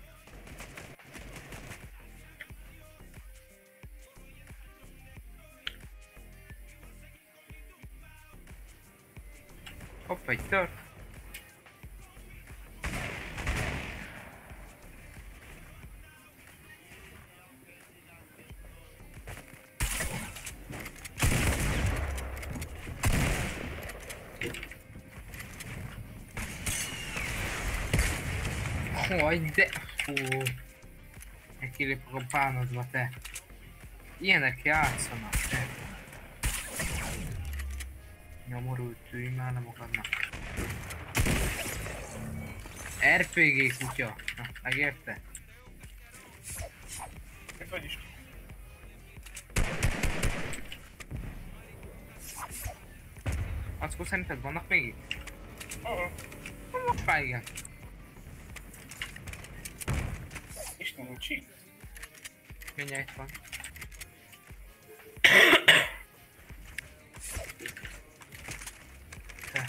Speaker 3: Hopp, egy tört. Hogy de... Fú. Kilépek a bánodba, te. Ilyenek játszanak, te. Nyomorult tűj már nem akadnak. RPG kutya. Na, megérte?
Speaker 2: Hát vagyis.
Speaker 3: Ackó szerinted vannak még itt?
Speaker 2: Aha.
Speaker 3: Most már igen.
Speaker 2: És nincs itt.
Speaker 3: Mindjárt itt van. Te.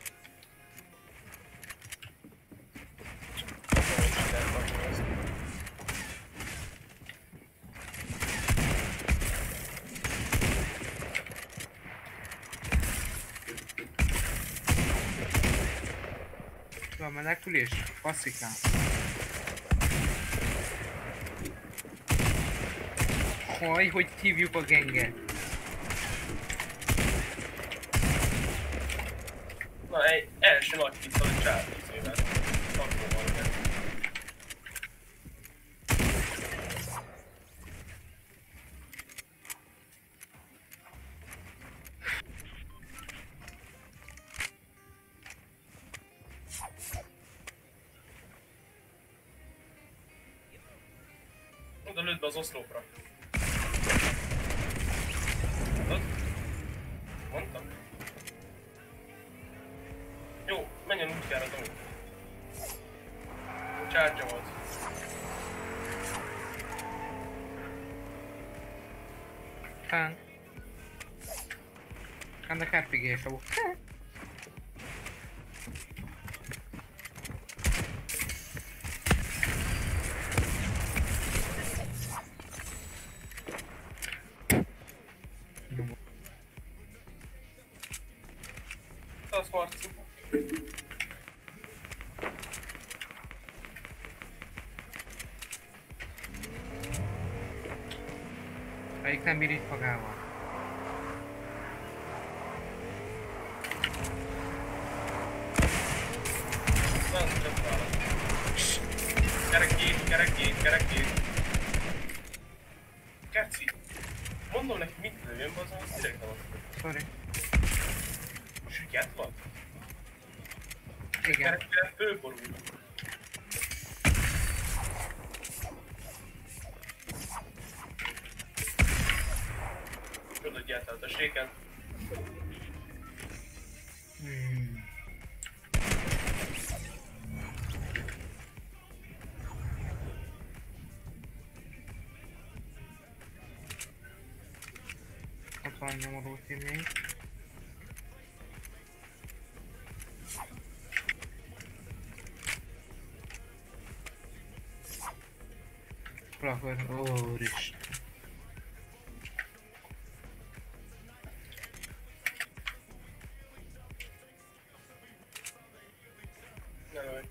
Speaker 3: Van menekülés? Passzikám. Haj, hogy hívjuk a genget?
Speaker 2: Na, egy első nagy pisztoly a csávizével. Tartóval kell. Oda lőtt be az oszlopra. Tudod? Mondtam. Jó, menjen útjára, Domi. Csárgya volt.
Speaker 3: Fán. Ennek RPG-s a
Speaker 2: Az Marci.
Speaker 3: Melyik nem bír itt magával.
Speaker 2: Nem csak válasz. Kerekét. Keci. Mondom neki, mit lőjön, az direkt nem azt.
Speaker 3: Sorry.
Speaker 2: Süket van?
Speaker 3: Igen.
Speaker 2: Kerekére fölborul. Tudod, hogy eltelt a séken.
Speaker 3: Ott van nyomorult még. Plakor, úristen.
Speaker 2: Ne lőj.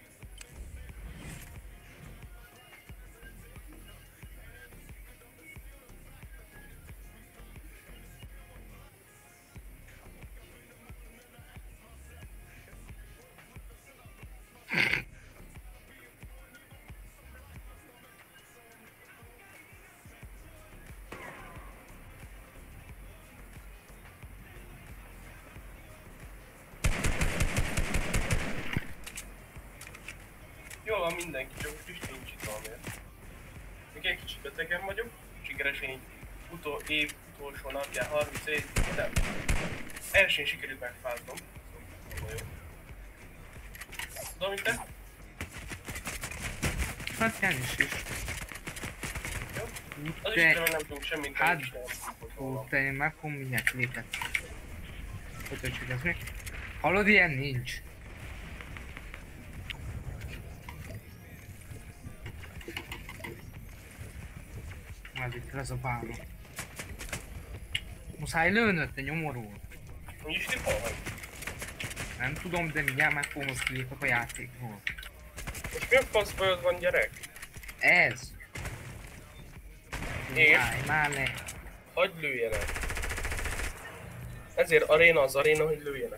Speaker 2: Jól van mindenki, csak most nincs itt valamiért. Még egy kicsit betegen vagyok, sikeresen így év utolsó napján 30 év, nem. Elsőn sikerült megfáznom. Szóval jó. Tudom, mit te?
Speaker 3: Hát János is.
Speaker 2: Jó? Az
Speaker 3: De-
Speaker 2: is nem tudunk semmit,
Speaker 3: Hát-
Speaker 2: nem is nem tudunk
Speaker 3: Ó,
Speaker 2: volna.
Speaker 3: te én meg fogom mindjárt lépett. Hogy ez mi? Hallod, ilyen nincs. Majd itt lesz a bánom. Muszáj lőnöd, te nyomorul.
Speaker 2: Úgyis ti hol vagy?
Speaker 3: Nem tudom, de mindjárt meg fogom, azt kiírtak a játékról.
Speaker 2: Most mi a fasz bajod van, gyerek?
Speaker 3: Ez!
Speaker 2: És?
Speaker 3: Állj már le!
Speaker 2: Hagyd lőjenek. Ezért aréna az aréna, hogy lőjenek.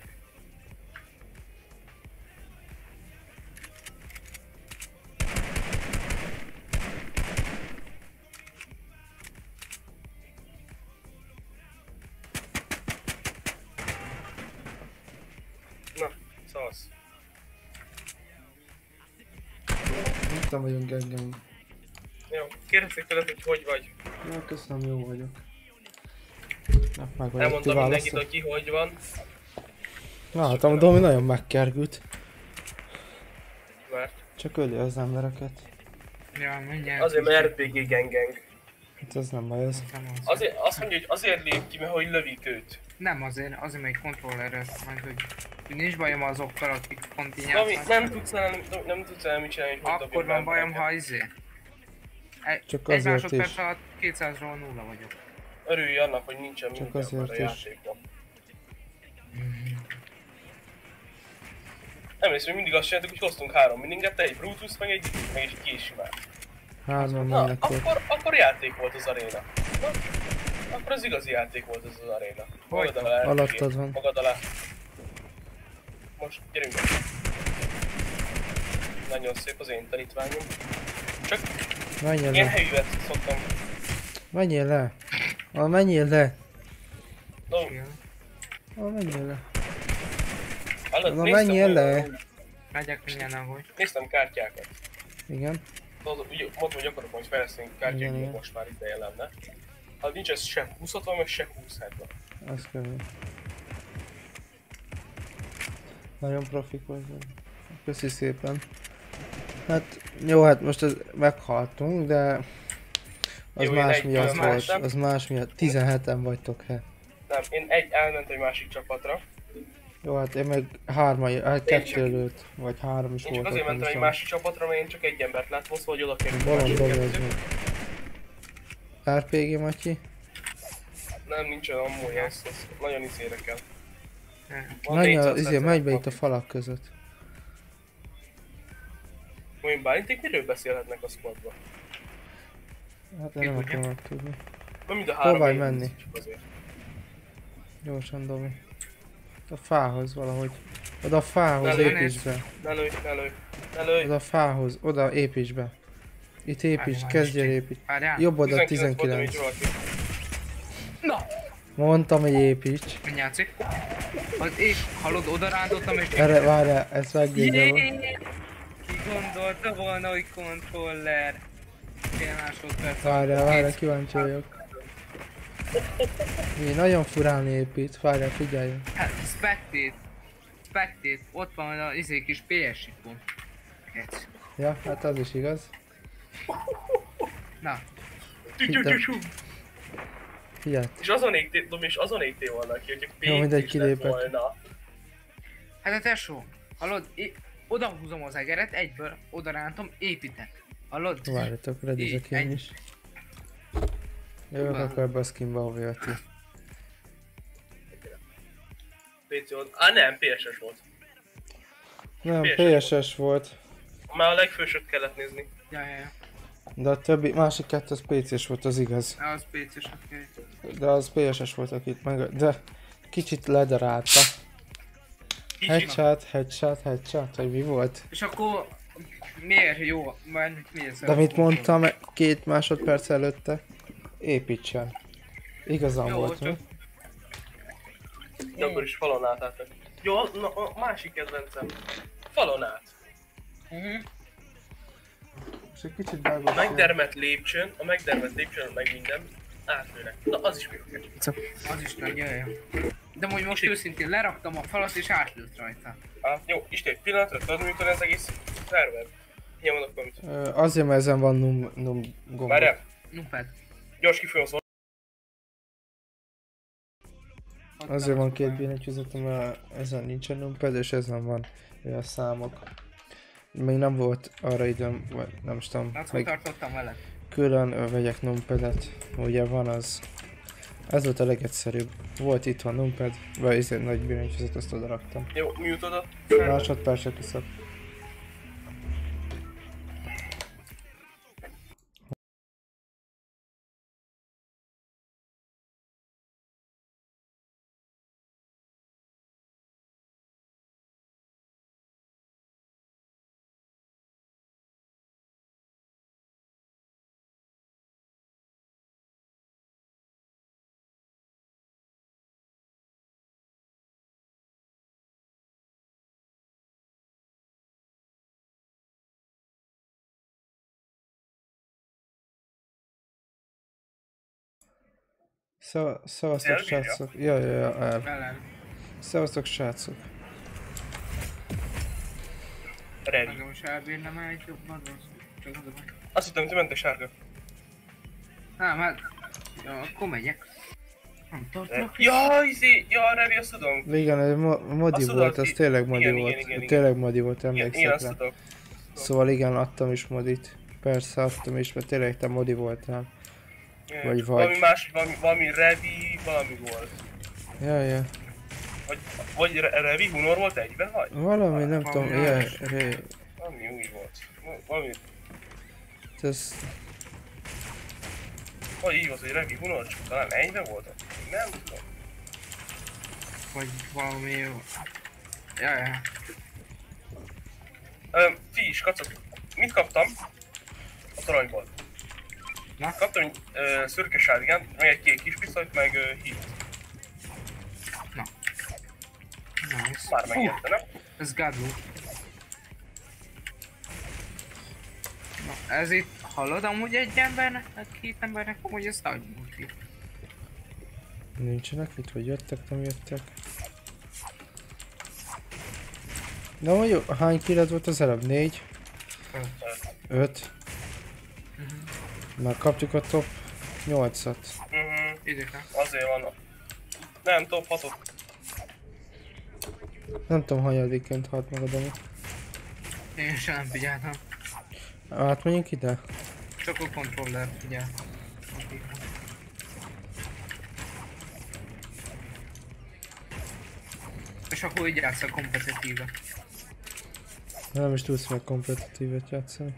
Speaker 2: az.
Speaker 1: Itt vagyunk engem.
Speaker 2: Jó, kérdezték tőled, hogy hogy vagy.
Speaker 1: Ja, köszönöm, jó vagyok. Na, meg vagyok, ti
Speaker 2: Elmondtam mindenkit,
Speaker 1: válaszol.
Speaker 2: hogy ki hogy van.
Speaker 1: Na, hát a Domi nagyon megkergült.
Speaker 2: Mert
Speaker 1: Csak öli az embereket.
Speaker 3: Ja, mindjárt.
Speaker 2: azért mert RPG gengeng.
Speaker 1: Hát ez nem baj, ez.
Speaker 3: Nem az.
Speaker 2: Azért azt mondja, hogy azért lép ki, mert hogy lövik őt.
Speaker 3: Nem azért megy kontrollerre, majd hogy nincs bajom azokkal, akik pont így
Speaker 2: Domi,
Speaker 3: játszanak.
Speaker 2: nem tudsz el mit csinálni, hogy hogy
Speaker 3: Akkor van bajom, ha
Speaker 1: Csak
Speaker 3: egy
Speaker 1: azért
Speaker 3: másodperc
Speaker 1: is.
Speaker 3: alatt 200-ról nulla vagyok.
Speaker 2: Örülj annak, hogy nincsen
Speaker 1: Csak
Speaker 2: minden
Speaker 1: azért
Speaker 2: a
Speaker 1: is.
Speaker 2: játékban. Emlékszem, hogy mindig azt csináltuk, hogy hoztunk 3 mininget, egy Brutus, meg egy késimát.
Speaker 1: Hárman
Speaker 2: Na,
Speaker 1: mennek ott.
Speaker 2: akkor játék volt az aréna. Na, akkor az igazi játék volt az aréna. Magad alá
Speaker 1: Alattad van.
Speaker 2: Magad alá. Most gyerünk. Nagyon szép az én tanítványom. Csak
Speaker 1: Menjél
Speaker 2: ilyen
Speaker 1: le.
Speaker 2: helyűet szoktam.
Speaker 1: Menjél le. Menjél le.
Speaker 2: No,
Speaker 1: Menjél le.
Speaker 2: hallod,
Speaker 1: Na,
Speaker 2: néztem
Speaker 1: menjél le.
Speaker 2: olyan-
Speaker 3: Megyek minden, ahogy.
Speaker 2: Néztem kártyákat.
Speaker 1: Igen.
Speaker 2: Ugye mondtam, hogy akarok majd fejleszteni kártyákat,
Speaker 1: Igen,
Speaker 2: hogy
Speaker 1: igen.
Speaker 2: most már ideje lenne. Hát nincs ez se 20-60, meg se 20-70.
Speaker 1: Az kell. Nagyon profik vagyok. Köszi szépen. Hát jó, hát most meghaltunk, de az
Speaker 2: Jó, én
Speaker 1: más
Speaker 2: egy
Speaker 1: miatt
Speaker 2: külön
Speaker 1: volt.
Speaker 2: mentem.
Speaker 1: Az más miatt. 17-en vagytok, he.
Speaker 2: Nem, én elment egy másik csapatra.
Speaker 1: Jó, hát én meg hát
Speaker 2: Én csak-
Speaker 1: kettő előtt, vagy három is
Speaker 2: Én csak
Speaker 1: voltak.
Speaker 2: azért
Speaker 1: nem
Speaker 2: mentem
Speaker 1: is
Speaker 2: egy
Speaker 1: tudom.
Speaker 2: másik csapatra, mert én csak egy embert láttam, szóval hogy oda került.
Speaker 1: Bolond Domi az meg. RPG Matyi?
Speaker 2: Nem, nincsen amúgy, ez nagyon izére kell. Van
Speaker 1: Menj,
Speaker 2: 400
Speaker 1: menj be itt a falak között.
Speaker 2: Mondjuk Bálinték miről beszélhetnek a squadba?
Speaker 1: Hát én nem akarom megtudni.
Speaker 2: Nem mind a három
Speaker 1: Próbálj
Speaker 2: én
Speaker 1: menni.
Speaker 2: csak azért.
Speaker 1: Gyorsan, Domi. A fához valahogy. Oda a fához
Speaker 2: Ne lőj,
Speaker 1: építs be.
Speaker 2: Ne lőj, ne lőj, ne lőj.
Speaker 1: Oda a fához, oda építs be. Itt építs,
Speaker 3: Várj,
Speaker 1: kezdj el
Speaker 3: várj,
Speaker 1: építs.
Speaker 3: Várjál.
Speaker 1: Jobb oda
Speaker 2: 19 voltam,
Speaker 1: 19.
Speaker 2: így valaki.
Speaker 3: Na!
Speaker 1: Mondtam, hogy építs.
Speaker 3: Mi játszik? Az és hallod, oda rántottam és...
Speaker 1: Erre, várjál, ezt megvédem.
Speaker 3: Ki gondolta volna, hogy kontroller? Fél másodperc.
Speaker 1: Várjál, kíváncsi vagyok. Mi nagyon furán épít, várjál, figyelj.
Speaker 3: Hát, Spectate, ott van a kis PS ikon. Kec.
Speaker 1: Ja, hát az is igaz.
Speaker 3: Na,
Speaker 1: Hittem. Figyelj.
Speaker 2: És azon égtél, Domi, és azon égtél volna ki, hogy
Speaker 1: Jó,
Speaker 2: pénz
Speaker 1: mindegy,
Speaker 2: is lett
Speaker 1: kilépek.
Speaker 2: volna.
Speaker 3: hát a tesó, hallod, oda húzom az egeret, egyből oda rántom, építek. Hallod?
Speaker 1: Várjatok, redizek én
Speaker 3: Egy-
Speaker 1: is. Jövök akkor ebbe a skinbe, ahol jöttél.
Speaker 2: PC volt. Á nem, PSS volt.
Speaker 1: Nem,
Speaker 2: PSS
Speaker 1: PSS volt.
Speaker 2: Már a legfősöt kellett nézni.
Speaker 3: Ja.
Speaker 1: De a többi, másik kettő az PC-s volt, az igaz.
Speaker 3: Az PC-s, oké.
Speaker 1: De az PSS volt, akit meg... De kicsit ledarálta. Headshot, hogy mi volt?
Speaker 3: És akkor miért jó? Miért
Speaker 1: De mit mondtam 2 másodperc előtte? Építsen. Igazam
Speaker 3: Jó,
Speaker 1: volt,
Speaker 3: csak-
Speaker 1: mi?
Speaker 2: De akkor is falon át. Jó, na, a másik kedvencem. Falon át.
Speaker 1: És egy kicsit
Speaker 2: A
Speaker 1: vágott.
Speaker 2: megdermet lépcsőn, meg minden átlőnek. Na, az is működik.
Speaker 3: Az is nagy, jaj. De hogy most őszintén leraktam a falat és átlőtt rajta.
Speaker 2: Jó, Isten, egy pillanatra, tudod működni az egész szerver? Ilyen mondok valamit.
Speaker 1: Azért, mert ezen van num gomb.
Speaker 2: Várjál,
Speaker 3: Nuped.
Speaker 2: gyors kifolyom szó.
Speaker 1: Azért van 2 billentyűzetem, mert ezen nincsen numpad, és ezen van olyan számok. Még nem volt arra időm, vagy nem is tudom,
Speaker 3: Látszol,
Speaker 1: még
Speaker 3: tartottam veled.
Speaker 1: külön vegyek numpadet. Ugye van az. Ez volt a legegyszerűbb. Volt itt van numpad, vagy ez egy nagy billentyűzet, azt oda raktam.
Speaker 2: Jó, mute-odat.
Speaker 1: Másodpercet iszok. Szevasztok
Speaker 2: Elbírja?
Speaker 1: srácok. Ja, el.
Speaker 3: Velem.
Speaker 1: Szevasztok srácok.
Speaker 2: Ready.
Speaker 3: Magam is elbírnám el egy jobban rossz. Csak az a baj.
Speaker 2: Azt hittem, hogy mentek sárga.
Speaker 3: Nem, hát... Ja, akkor megyek. Nem tartok.
Speaker 2: Ja, Revi, azt tudom.
Speaker 1: Igen, ez modi
Speaker 2: Azt
Speaker 1: volt,
Speaker 2: tudod,
Speaker 1: az tényleg modi
Speaker 2: igen,
Speaker 1: volt.
Speaker 2: igen.
Speaker 1: Tényleg modi volt,
Speaker 2: Igen,
Speaker 1: emlékszem
Speaker 2: azt
Speaker 1: rá.
Speaker 2: tudok.
Speaker 1: Szóval igen, adtam is modit. Persze adtam is, mert tényleg te modi voltál. Vagy.
Speaker 2: Valami más, valami Revi, valami volt.
Speaker 1: Ja.
Speaker 2: Vagy Revi Hunor volt egyben, vagy?
Speaker 1: Valami, nem tudom,
Speaker 3: Valami
Speaker 1: ilyen...
Speaker 3: más.
Speaker 2: Valami úgy volt. Valami...
Speaker 1: Ez...
Speaker 2: Vagy így volt, hogy Revi Hunor, csak talán egyben volt? Nem tudom.
Speaker 3: Vagy valami jó. Ja.
Speaker 2: Figyelj, kacok, mit kaptam? A toronyból.
Speaker 3: Na?
Speaker 2: Kaptam egy szürke sárgán, meg egy kék kis pisztolyt, meg hit.
Speaker 3: Nice.
Speaker 2: Már megérte, nem?
Speaker 3: Ez gadló. Na, ez itt hallod amúgy egy embernek, két embernek, amúgy ez nagy multi.
Speaker 1: Nincsenek itt, vagy jöttek, nem jöttek. De mondjuk, hány kiled volt az előbb? 4? 5? Már kaptuk a top 8-at.
Speaker 3: Időkre.
Speaker 2: Azért vannak. Nem, top 6-ot.
Speaker 1: Nem tudom, hanyadiként halt magad amit.
Speaker 3: Én sem nem figyeltem.
Speaker 1: Átmenjünk ide?
Speaker 3: Csak a controller figyel. És akkor így játsz a kompetitíve.
Speaker 1: Nem is tudsz meg kompetitívet játszani.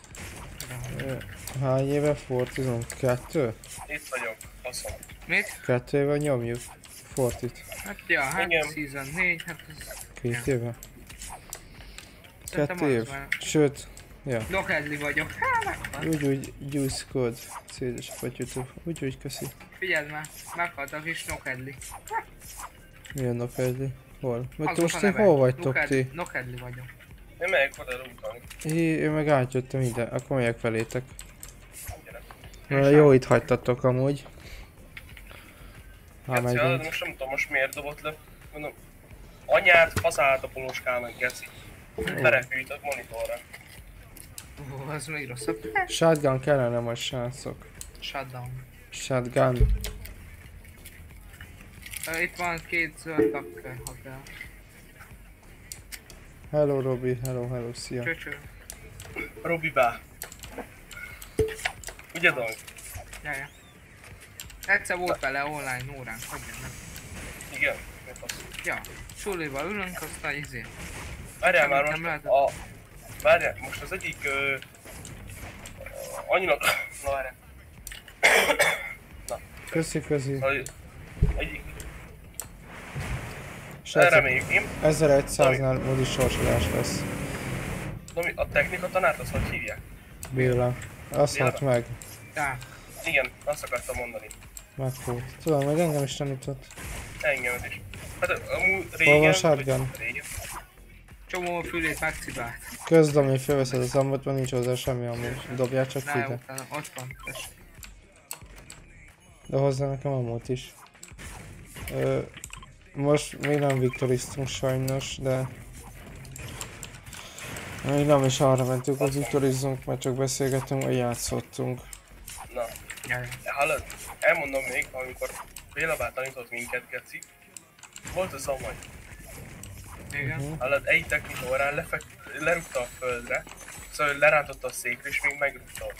Speaker 1: Hány éve Fortizon? 2?
Speaker 2: Itt vagyok, faszom.
Speaker 3: Mit?
Speaker 1: 2 éve nyomjuk Fortit.
Speaker 3: Hát ja, hát
Speaker 2: Igen.
Speaker 3: Season 4, hát ez...
Speaker 1: 2 éve?
Speaker 3: Szerintem
Speaker 1: 2 év.
Speaker 3: az már.
Speaker 1: Sőt, ja.
Speaker 3: Dokedli vagyok. Megvan.
Speaker 1: Úgy, Juice Code. Szédes vagy YouTube. Úgy, köszi.
Speaker 3: Figyeld már, meghalt a kis Nokedli.
Speaker 1: Milyen napedli? Hol? Mert
Speaker 3: Az
Speaker 1: most
Speaker 3: a
Speaker 1: ti
Speaker 3: neve.
Speaker 1: hol vagytok ti?
Speaker 3: Nokedli vagyok.
Speaker 2: Én megyek oda utani.
Speaker 1: Én meg átjöttem ide, akkor megyek felétek.
Speaker 2: Gyere.
Speaker 1: Mert jó itt hagytatok amúgy. Ha
Speaker 2: Geci, hát
Speaker 1: megint.
Speaker 2: most nem tudom most miért dobott le. Mondom, anyád faszált a polóskának, geci. Berepült a monitorra.
Speaker 3: Ó, ez még rosszabb.
Speaker 1: Shotgun kellene majd srácok.
Speaker 3: Shutdown.
Speaker 1: Shotgun.
Speaker 3: Itt van két zöld takker, ha kell.
Speaker 1: Hello Robi, hello, szia.
Speaker 3: Csöcső.
Speaker 2: Robi bá. Ugye Dong?
Speaker 3: Jaja. Egyszer volt vele online óránk, hagyjam meg.
Speaker 2: Igen? Mi fasz?
Speaker 3: Ja, suliba ülünk, aztán izé.
Speaker 2: Várjál már
Speaker 3: Nem
Speaker 2: most
Speaker 3: lehet.
Speaker 2: Várjál, most az egyik anyinak... Na várjál.
Speaker 1: Köszi.
Speaker 2: Egyik...
Speaker 1: Srácok,
Speaker 2: Reméljük én.
Speaker 1: 1100-nál modi sorsolás lesz.
Speaker 2: Domi, a technika tanárt azt hogy hívják?
Speaker 1: Béla. Azt halt meg.
Speaker 3: Tá.
Speaker 2: Igen, azt akartam mondani.
Speaker 1: Megfújt. Tudom, meg engem is tanított.
Speaker 2: Engemet is. Hát amúgy
Speaker 1: Hol van
Speaker 2: régen...
Speaker 1: shotgun?
Speaker 2: Régen.
Speaker 3: Csomó a fülét megcibált.
Speaker 1: Közdom, hogy felveszed az ambot, mert nincs hozzá semmi amúgy. Dobjál csak
Speaker 3: Ne,
Speaker 1: ide.
Speaker 3: utána ott van, tessék.
Speaker 1: De hozzá nekem ammót is. Most még nem viktoriztunk sajnos, de... Még nem is arra mentünk, hogy viktorizzunk, mert csak beszélgetünk, vagy játszottunk.
Speaker 2: Na,
Speaker 3: Jaj.
Speaker 2: hallod? Elmondom még, amikor Béla bár tanított minket, geci. Volt a zamaj.
Speaker 3: Igen.
Speaker 2: Hallod, egy technika órán lerúgta a földre. Szóval lerántotta a székre és még megrúgta ott.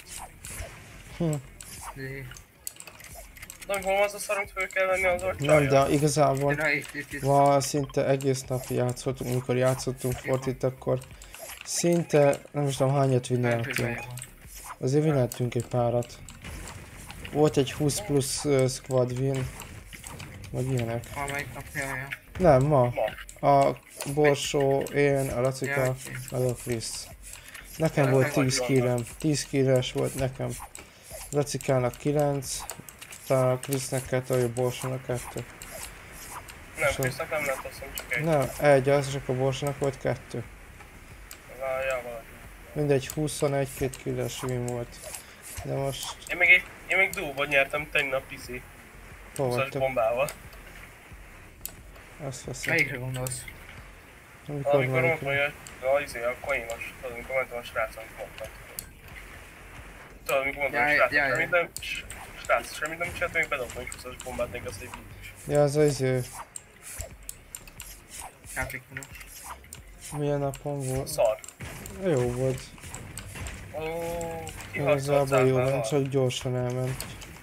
Speaker 3: Zé.
Speaker 2: Na, hol van az a szar, amit föl kell venni az
Speaker 1: Nem,
Speaker 2: orcsája?
Speaker 1: de igazából
Speaker 3: Gyere, itt.
Speaker 1: ma szinte egész nap játszottunk, amikor játszottunk Fortit, akkor szinte nem is tudom hányat vineltünk. Azért vineltünk egy párat. Volt egy 20 plusz squad win, vagy ilyenek.
Speaker 3: Valamelyik nap, jaj.
Speaker 1: Nem, ma.
Speaker 2: Ma.
Speaker 1: A Borsó, én, a Lacika, meg a Krisz. Nekem volt 10 killem, 10 killes volt nekem. Lacikának 9, talán a Krisznek 2, a Borsónak 2.
Speaker 2: Nem,
Speaker 1: So-
Speaker 2: Krisznak nem lett, azt hiszem csak egy.
Speaker 1: Nem, egy az, csak a Borsónak volt 2.
Speaker 2: Ja, valami.
Speaker 1: Mindegy, 21-2 killes win volt. De most...
Speaker 2: Én még duóban nyertem tegnap izé.
Speaker 1: Hol
Speaker 2: 20-as
Speaker 1: vagytok?
Speaker 2: bombával.
Speaker 1: Azt veszem.
Speaker 3: Melyikre gondolsz?
Speaker 1: Amikor
Speaker 2: Amikor
Speaker 1: melyik?
Speaker 2: mondtam, hogy a koinos, tudod, amikor mentem a srácon, mondtam. Tudod, amikor mondtam, hogy srác,
Speaker 3: Ja.
Speaker 2: semmit nem, srác, semmit nem csinált, még bedobtam egy 20-as bombát, még az egy víz.
Speaker 1: Ja, az
Speaker 3: Játékonos.
Speaker 1: milyen napon volt?
Speaker 2: Szar.
Speaker 1: Jó volt.
Speaker 2: Ó,
Speaker 1: Igazából jó, nem
Speaker 2: kiharcoltál.
Speaker 1: csak gyorsan elment.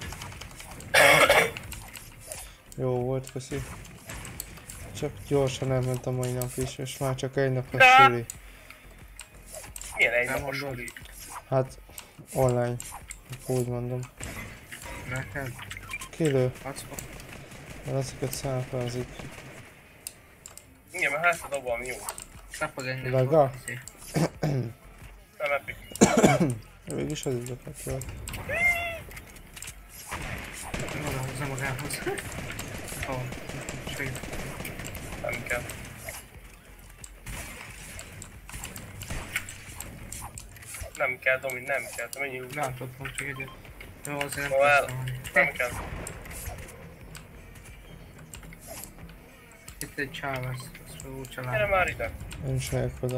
Speaker 1: Jó volt, köszi. Csak gyorsan elment a mai nap is, és már csak egy nap a suli.
Speaker 2: Milyen egy
Speaker 3: Nem
Speaker 2: napos
Speaker 3: mondod.
Speaker 2: suli?
Speaker 1: Hát, online. Úgy mondom.
Speaker 3: Neked?
Speaker 1: Kilő,
Speaker 3: Hotspot?
Speaker 1: mert ezeket számfázik.
Speaker 2: Igen, mert hátad abban jó.
Speaker 3: Szapod engem.
Speaker 1: Laga?
Speaker 2: Nem epic.
Speaker 1: Végülis az izeket volt.
Speaker 3: Oda húzza magához. Ó, segít.
Speaker 2: Nem kell. Nem kell, Domi, nem kell. Te mennyi úgy?
Speaker 3: Látod, pont csak egyet. Jó, azért nem
Speaker 2: Szóval el.
Speaker 3: tudsz valami.
Speaker 2: Nem kell.
Speaker 3: Itt egy csáv, ezt úgy
Speaker 2: Gyere
Speaker 3: család.
Speaker 2: már ide.
Speaker 1: Én is megyek oda.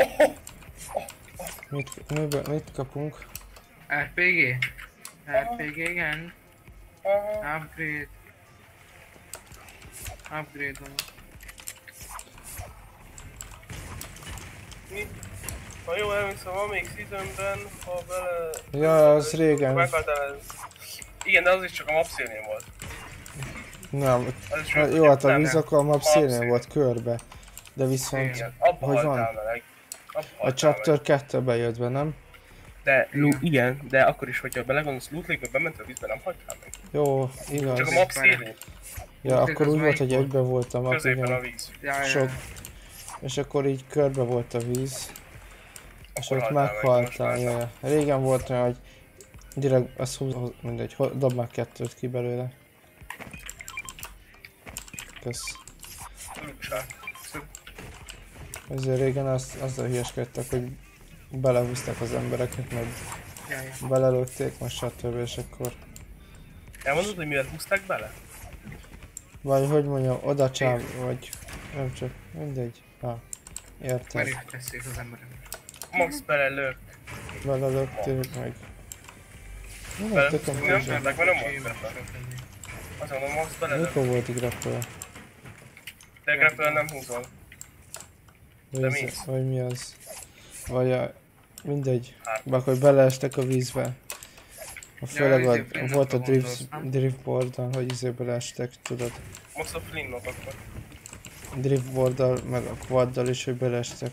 Speaker 1: Mit kapunk?
Speaker 3: RPG? RPG, igen.
Speaker 2: Aha.
Speaker 3: Upgrade. Upgrade van.
Speaker 2: Mi? Ha jól emlékszem, van még seasonben, ha bele...
Speaker 1: Ja, az régen.
Speaker 2: Meghaltál. Igen, de az is csak a map szélén volt.
Speaker 1: Nem,
Speaker 2: Az is
Speaker 1: hát jó, hát a
Speaker 2: nem,
Speaker 1: víz
Speaker 2: nem.
Speaker 1: akkor a map szélén volt körbe. De viszont
Speaker 2: Igen, abba
Speaker 1: hogy van?
Speaker 2: haltál meg. Abba
Speaker 1: a
Speaker 2: haltál
Speaker 1: chapter 2-be jött be, nem?
Speaker 2: De, igen, de akkor is, hogyha belegondolsz, Loot Lake-be bementél a vízbe, nem hagytál meg.
Speaker 1: Jó, igaz.
Speaker 2: Csak a map szélén,
Speaker 1: Ja,
Speaker 3: Loot
Speaker 1: akkor
Speaker 3: Lake
Speaker 1: úgy
Speaker 3: az
Speaker 1: volt, hogy
Speaker 3: melyik
Speaker 1: egybe voltam, akkor
Speaker 2: középen a
Speaker 1: igen.
Speaker 2: víz.
Speaker 3: Ja,
Speaker 1: Sok. És akkor így körbe volt a víz. És
Speaker 2: Akkor
Speaker 1: ott
Speaker 2: haltál meg,
Speaker 1: meghaltál,
Speaker 2: most már
Speaker 1: ja. Régen volt olyan, hogy direkt azt mindegy, dob már kettőt ki belőle. Kösz.
Speaker 2: Lukság.
Speaker 1: Azért régen azzal hülyeskedtek, hogy belehúzták az embereket, meg
Speaker 3: ja.
Speaker 1: belelőtték, most stb. És akkor...
Speaker 2: Elmondod, hogy miért húzták bele?
Speaker 1: Vagy hogy mondjam, oda csáv, vagy... Nem csak, mindegy. Értem.
Speaker 3: Merők teszik az emberek.
Speaker 2: Max belelőtt.
Speaker 1: Belelőtték, meg... Nem
Speaker 2: Bele-
Speaker 1: tettem
Speaker 2: nem
Speaker 1: hozzá.
Speaker 2: tudták, mert nem volt benne. Azt mondom, Max belelőtt.
Speaker 1: Mikor volt grappol?
Speaker 2: De grapple nem húzol. De mi?
Speaker 1: Vagy mi az? Vagy a... Mindegy.
Speaker 2: Hát.
Speaker 1: Bár hogy beleestek a vízbe. Főleg
Speaker 3: izé, Flintlockra
Speaker 1: volt a
Speaker 3: gondolsz, nem?
Speaker 1: driftboardon, hogy izé beleestek, tudod.
Speaker 2: Most a Flintlock akkor.
Speaker 1: Driftboarddal, meg a quaddal is, hogy beleestek.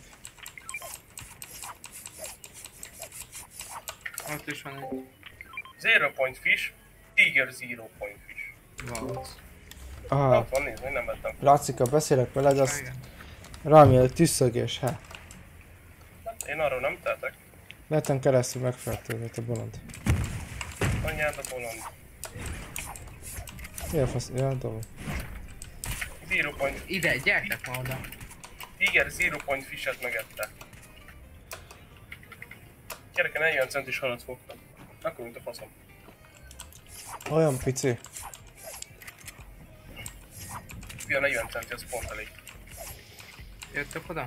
Speaker 3: Ott is van egy.
Speaker 2: Zero point fish, Tiger zero point fish.
Speaker 3: Volt.
Speaker 1: Aha,
Speaker 2: Ott van, nézd, még nem vettem.
Speaker 1: Lacika, beszélek veled, azt
Speaker 3: Igen.
Speaker 1: rám jön, tüsszögés, hát.
Speaker 2: Én arról nem tehetek.
Speaker 1: Neten keresztül megfertőzött a bolond.
Speaker 2: Anyád a bolond.
Speaker 1: Mi a fasz? Ja, dolog.
Speaker 2: Zero point,
Speaker 3: Ide, gyertek ma oda.
Speaker 2: Tiger zero point fishet megette. Gyereke 40 centis halat fogtam. Akkor mint a faszom.
Speaker 1: Olyan pici.
Speaker 2: Fia 40 centi, az pont elég.
Speaker 3: Jöttök oda?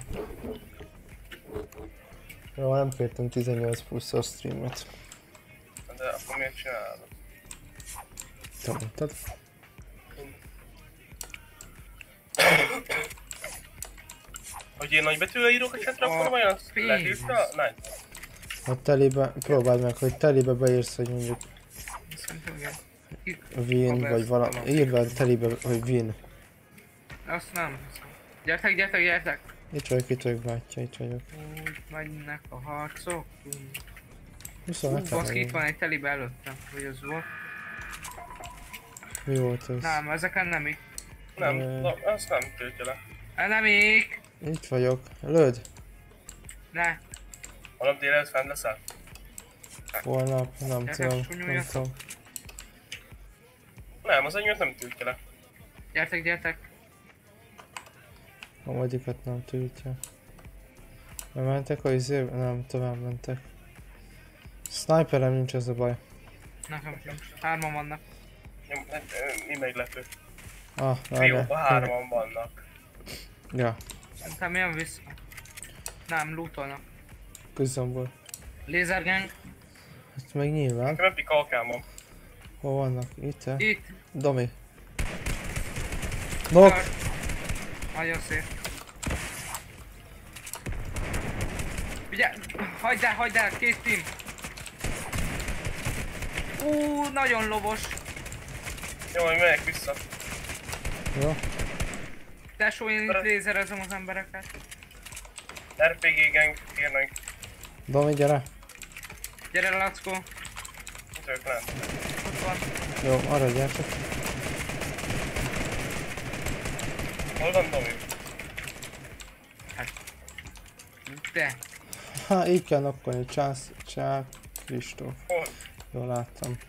Speaker 1: Jó, nem kértem 18 pluszos streamet.
Speaker 2: De akkor miért csinálod?
Speaker 1: Te mondtad?
Speaker 2: Hogy én nagybetűvel írok a chatre, akkor olyan lehívta? Nem.
Speaker 1: Ha telibe, próbáld meg, hogy telibe beírsz, hogy mondjuk
Speaker 3: Szerintem igen.
Speaker 1: win, vagy valami. Írd be telibe, hogy win.
Speaker 3: Azt nem. Gyertek, gyertek, gyertek!
Speaker 1: Itt vagyok, bátyja, itt vagyok.
Speaker 3: Úgy mennek a harcok.
Speaker 1: 27
Speaker 3: Baszki, itt van egy telibe előttem. Hogy az volt?
Speaker 1: Mi volt ez?
Speaker 3: Nem, ezeken nem így.
Speaker 2: Nem, na, azt nem töltje le.
Speaker 3: Nem így!
Speaker 1: Itt vagyok. Lőd!
Speaker 3: Ne!
Speaker 2: Holnap délelőtt fenn leszel?
Speaker 1: Holnap, nem
Speaker 3: Gyertek,
Speaker 1: tudom, nem
Speaker 3: sunyuljatok.
Speaker 1: tudom.
Speaker 2: Nem, az enyémet nem töltje le.
Speaker 3: Gyertek, gyertek!
Speaker 1: A modikat nem tűjtje. Mentek a izébe? Nem, tovább mentek. Sniperem nincs, ez a baj.
Speaker 3: Nekem sincs. Hárman vannak.
Speaker 2: Mi meglepő.
Speaker 1: Ah,
Speaker 2: Trióban
Speaker 1: várjál.
Speaker 2: 3-an vannak.
Speaker 1: Ja,
Speaker 3: Szerintem jön vissza. Nem, lootolnak.
Speaker 1: közömből.
Speaker 3: Lasergang.
Speaker 1: Ezt meg nyilván.
Speaker 2: Nekem epic alkámom.
Speaker 1: Hol vannak? Itt?
Speaker 3: Itt.
Speaker 1: Domi. Nok!
Speaker 3: Nagyon szép. Ugye, hagyd el, két team. Nagyon lovos.
Speaker 2: Jó, hogy megyek vissza.
Speaker 1: Jó.
Speaker 3: Tesó, én itt lézerezem az embereket.
Speaker 2: RPG gang, kérnek.
Speaker 1: Domi, gyere.
Speaker 3: Gyere, Lackó.
Speaker 2: Itt ők lent.
Speaker 3: Ott van.
Speaker 1: Jó, arra gyere csak.
Speaker 2: Hol van Domi?
Speaker 3: De.
Speaker 1: Ha, így kell nokkolni. Csák Kristóf.
Speaker 2: Hol?
Speaker 1: Jól láttam.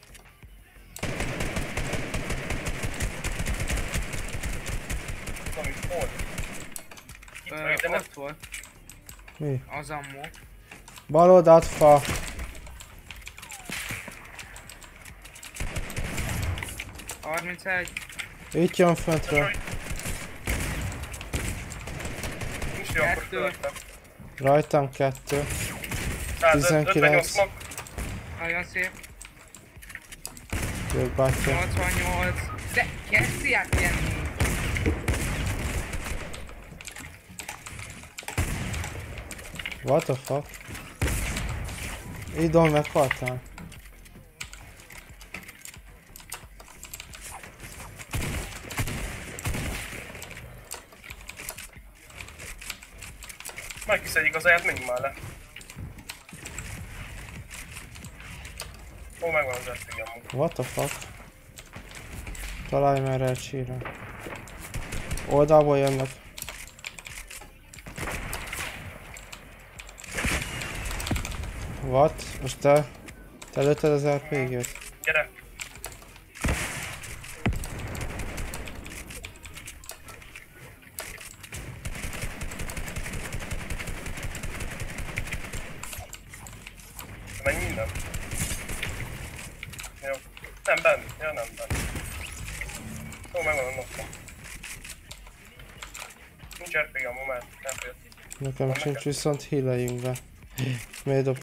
Speaker 2: Domi, hol? Itt vagy, de nem.
Speaker 3: Ott volt.
Speaker 1: Mi?
Speaker 3: Az ammó.
Speaker 1: Bal oldalt fa.
Speaker 3: Harmincegy.
Speaker 1: Itt jön föntről.
Speaker 2: Nincs jó, akkor
Speaker 3: Kettő.
Speaker 2: fölöttem.
Speaker 1: Rajtam 2.
Speaker 2: 158
Speaker 1: 19.
Speaker 2: smoke.
Speaker 3: Nagyon szép.
Speaker 1: Jó, bátya.
Speaker 3: 88. De kezdják jönni.
Speaker 1: What the fuck? Idon meghaltál?
Speaker 2: Megkiszedik az aját, menjünk már le. Ó, megvan az RPG amúgy.
Speaker 1: What the fuck? Találj merre egy síra. Oldalból jönnek. What? Most te lőtted az RPG-t?
Speaker 2: Gyere! Menj minden. Jó. Nem benn. Ja, nem benn. Ó, megvan a nokkom. Nincs RPG amúgy, mert nem fél.
Speaker 1: Nekem sincs, viszont healeljünk be. Miért